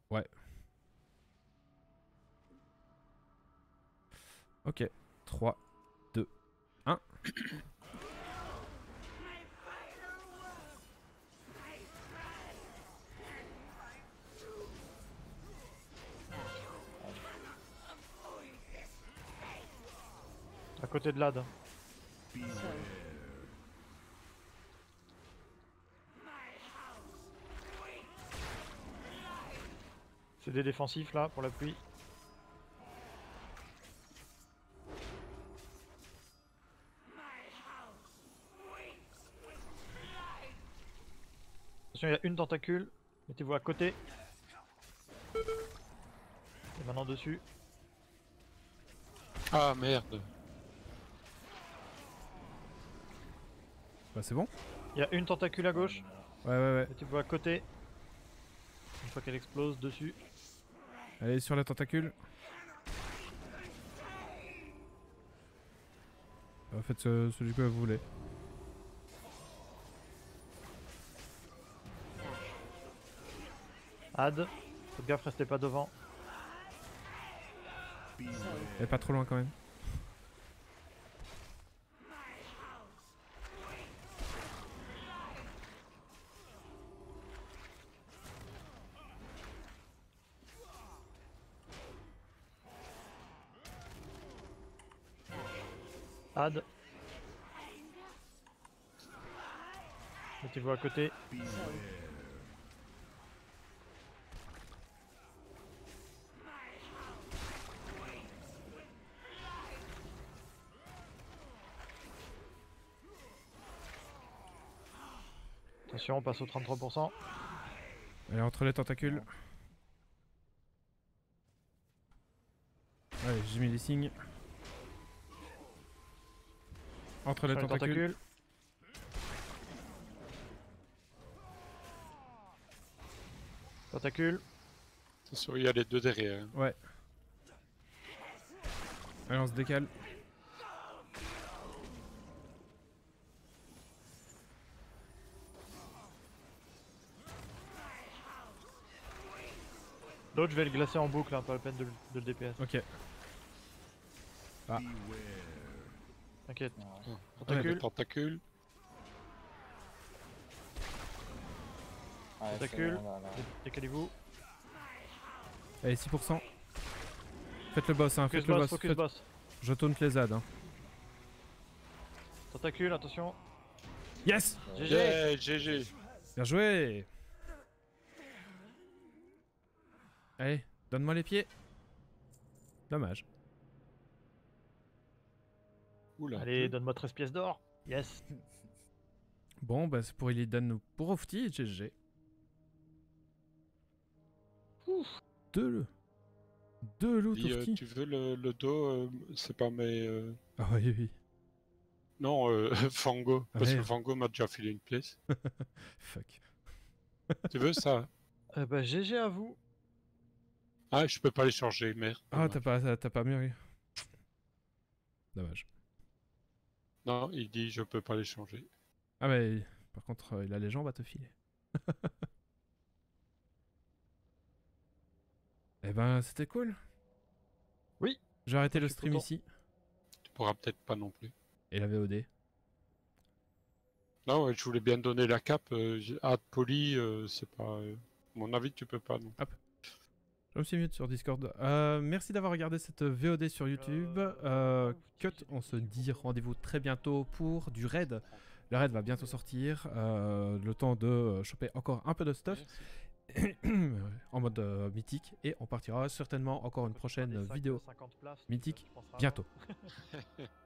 Ok. 3, 2, 1. À côté de l'AD. So, C'est des défensifs là pour la pluie. Attention, il y a une tentacule. Mettez-vous à côté. Et maintenant dessus. Ah, merde. Bah, c'est bon. Il y a une tentacule à gauche. Ouais. Mettez-vous à côté. Une fois qu'elle explose, dessus. Allez, sur la tentacule. Faites celui que vous voulez. Ad. Faites gaffe, restez pas devant. Et pas trop loin quand même. Ad. Mettez-vous à côté. Attention, on passe au 33%. Allez, entre les tentacules. Allez, j'ai mis les signes. Entre les Sur les tentacules. Tentacule. Attention, il y a les deux derrière. Ouais. Allez, on se décale. L'autre, je vais le glacer en boucle, hein, pas la peine de le DPS. Ok. T'inquiète. Les Tentacule. tentacules. Ouais, c'est Tentacule. bon, là. Décalez-vous. Allez, 6%. Faites le boss, hein. Focus Faites le boss, boss. focus boss. Je taunt les ZAD. Hein. Tentacule, attention. Yes! GG. Yeah, GG. Bien joué! Allez, donne-moi les pieds. Dommage. Oula. Allez, donne-moi 13 pièces d'or. Yes. Bon, bah c'est pour Illidan ou pour Ofti et GG. Deux loot Dis, Ofti. tu veux le dos, c'est pas mes... Ah oui, oui. Non, Fango, Ah, parce que merde. Fango m'a déjà filé une pièce. Fuck. Tu veux ça? Bah, GG à vous. Ah, je peux pas les changer, merde. Ah, dommage. t'as pas mûri. Dommage. Non, il dit je peux pas les changer. Ah mais par contre, il a les jambes à te filer. Eh ben, c'était cool. Oui. J'ai arrêté Je le suis stream content. ici. Tu pourras peut-être pas non plus. Et la VOD. Non, ouais, je voulais bien donner la cape. Ad Poly, c'est pas... à mon avis, tu peux pas, non. Je me suis mis sur Discord. Merci d'avoir regardé cette VOD sur YouTube. Cut, on se dit rendez-vous très bientôt pour du raid. Le raid va bientôt sortir. Le temps de choper encore un peu de stuff en mode mythique. Et on partira certainement encore une prochaine vidéo mythique bientôt.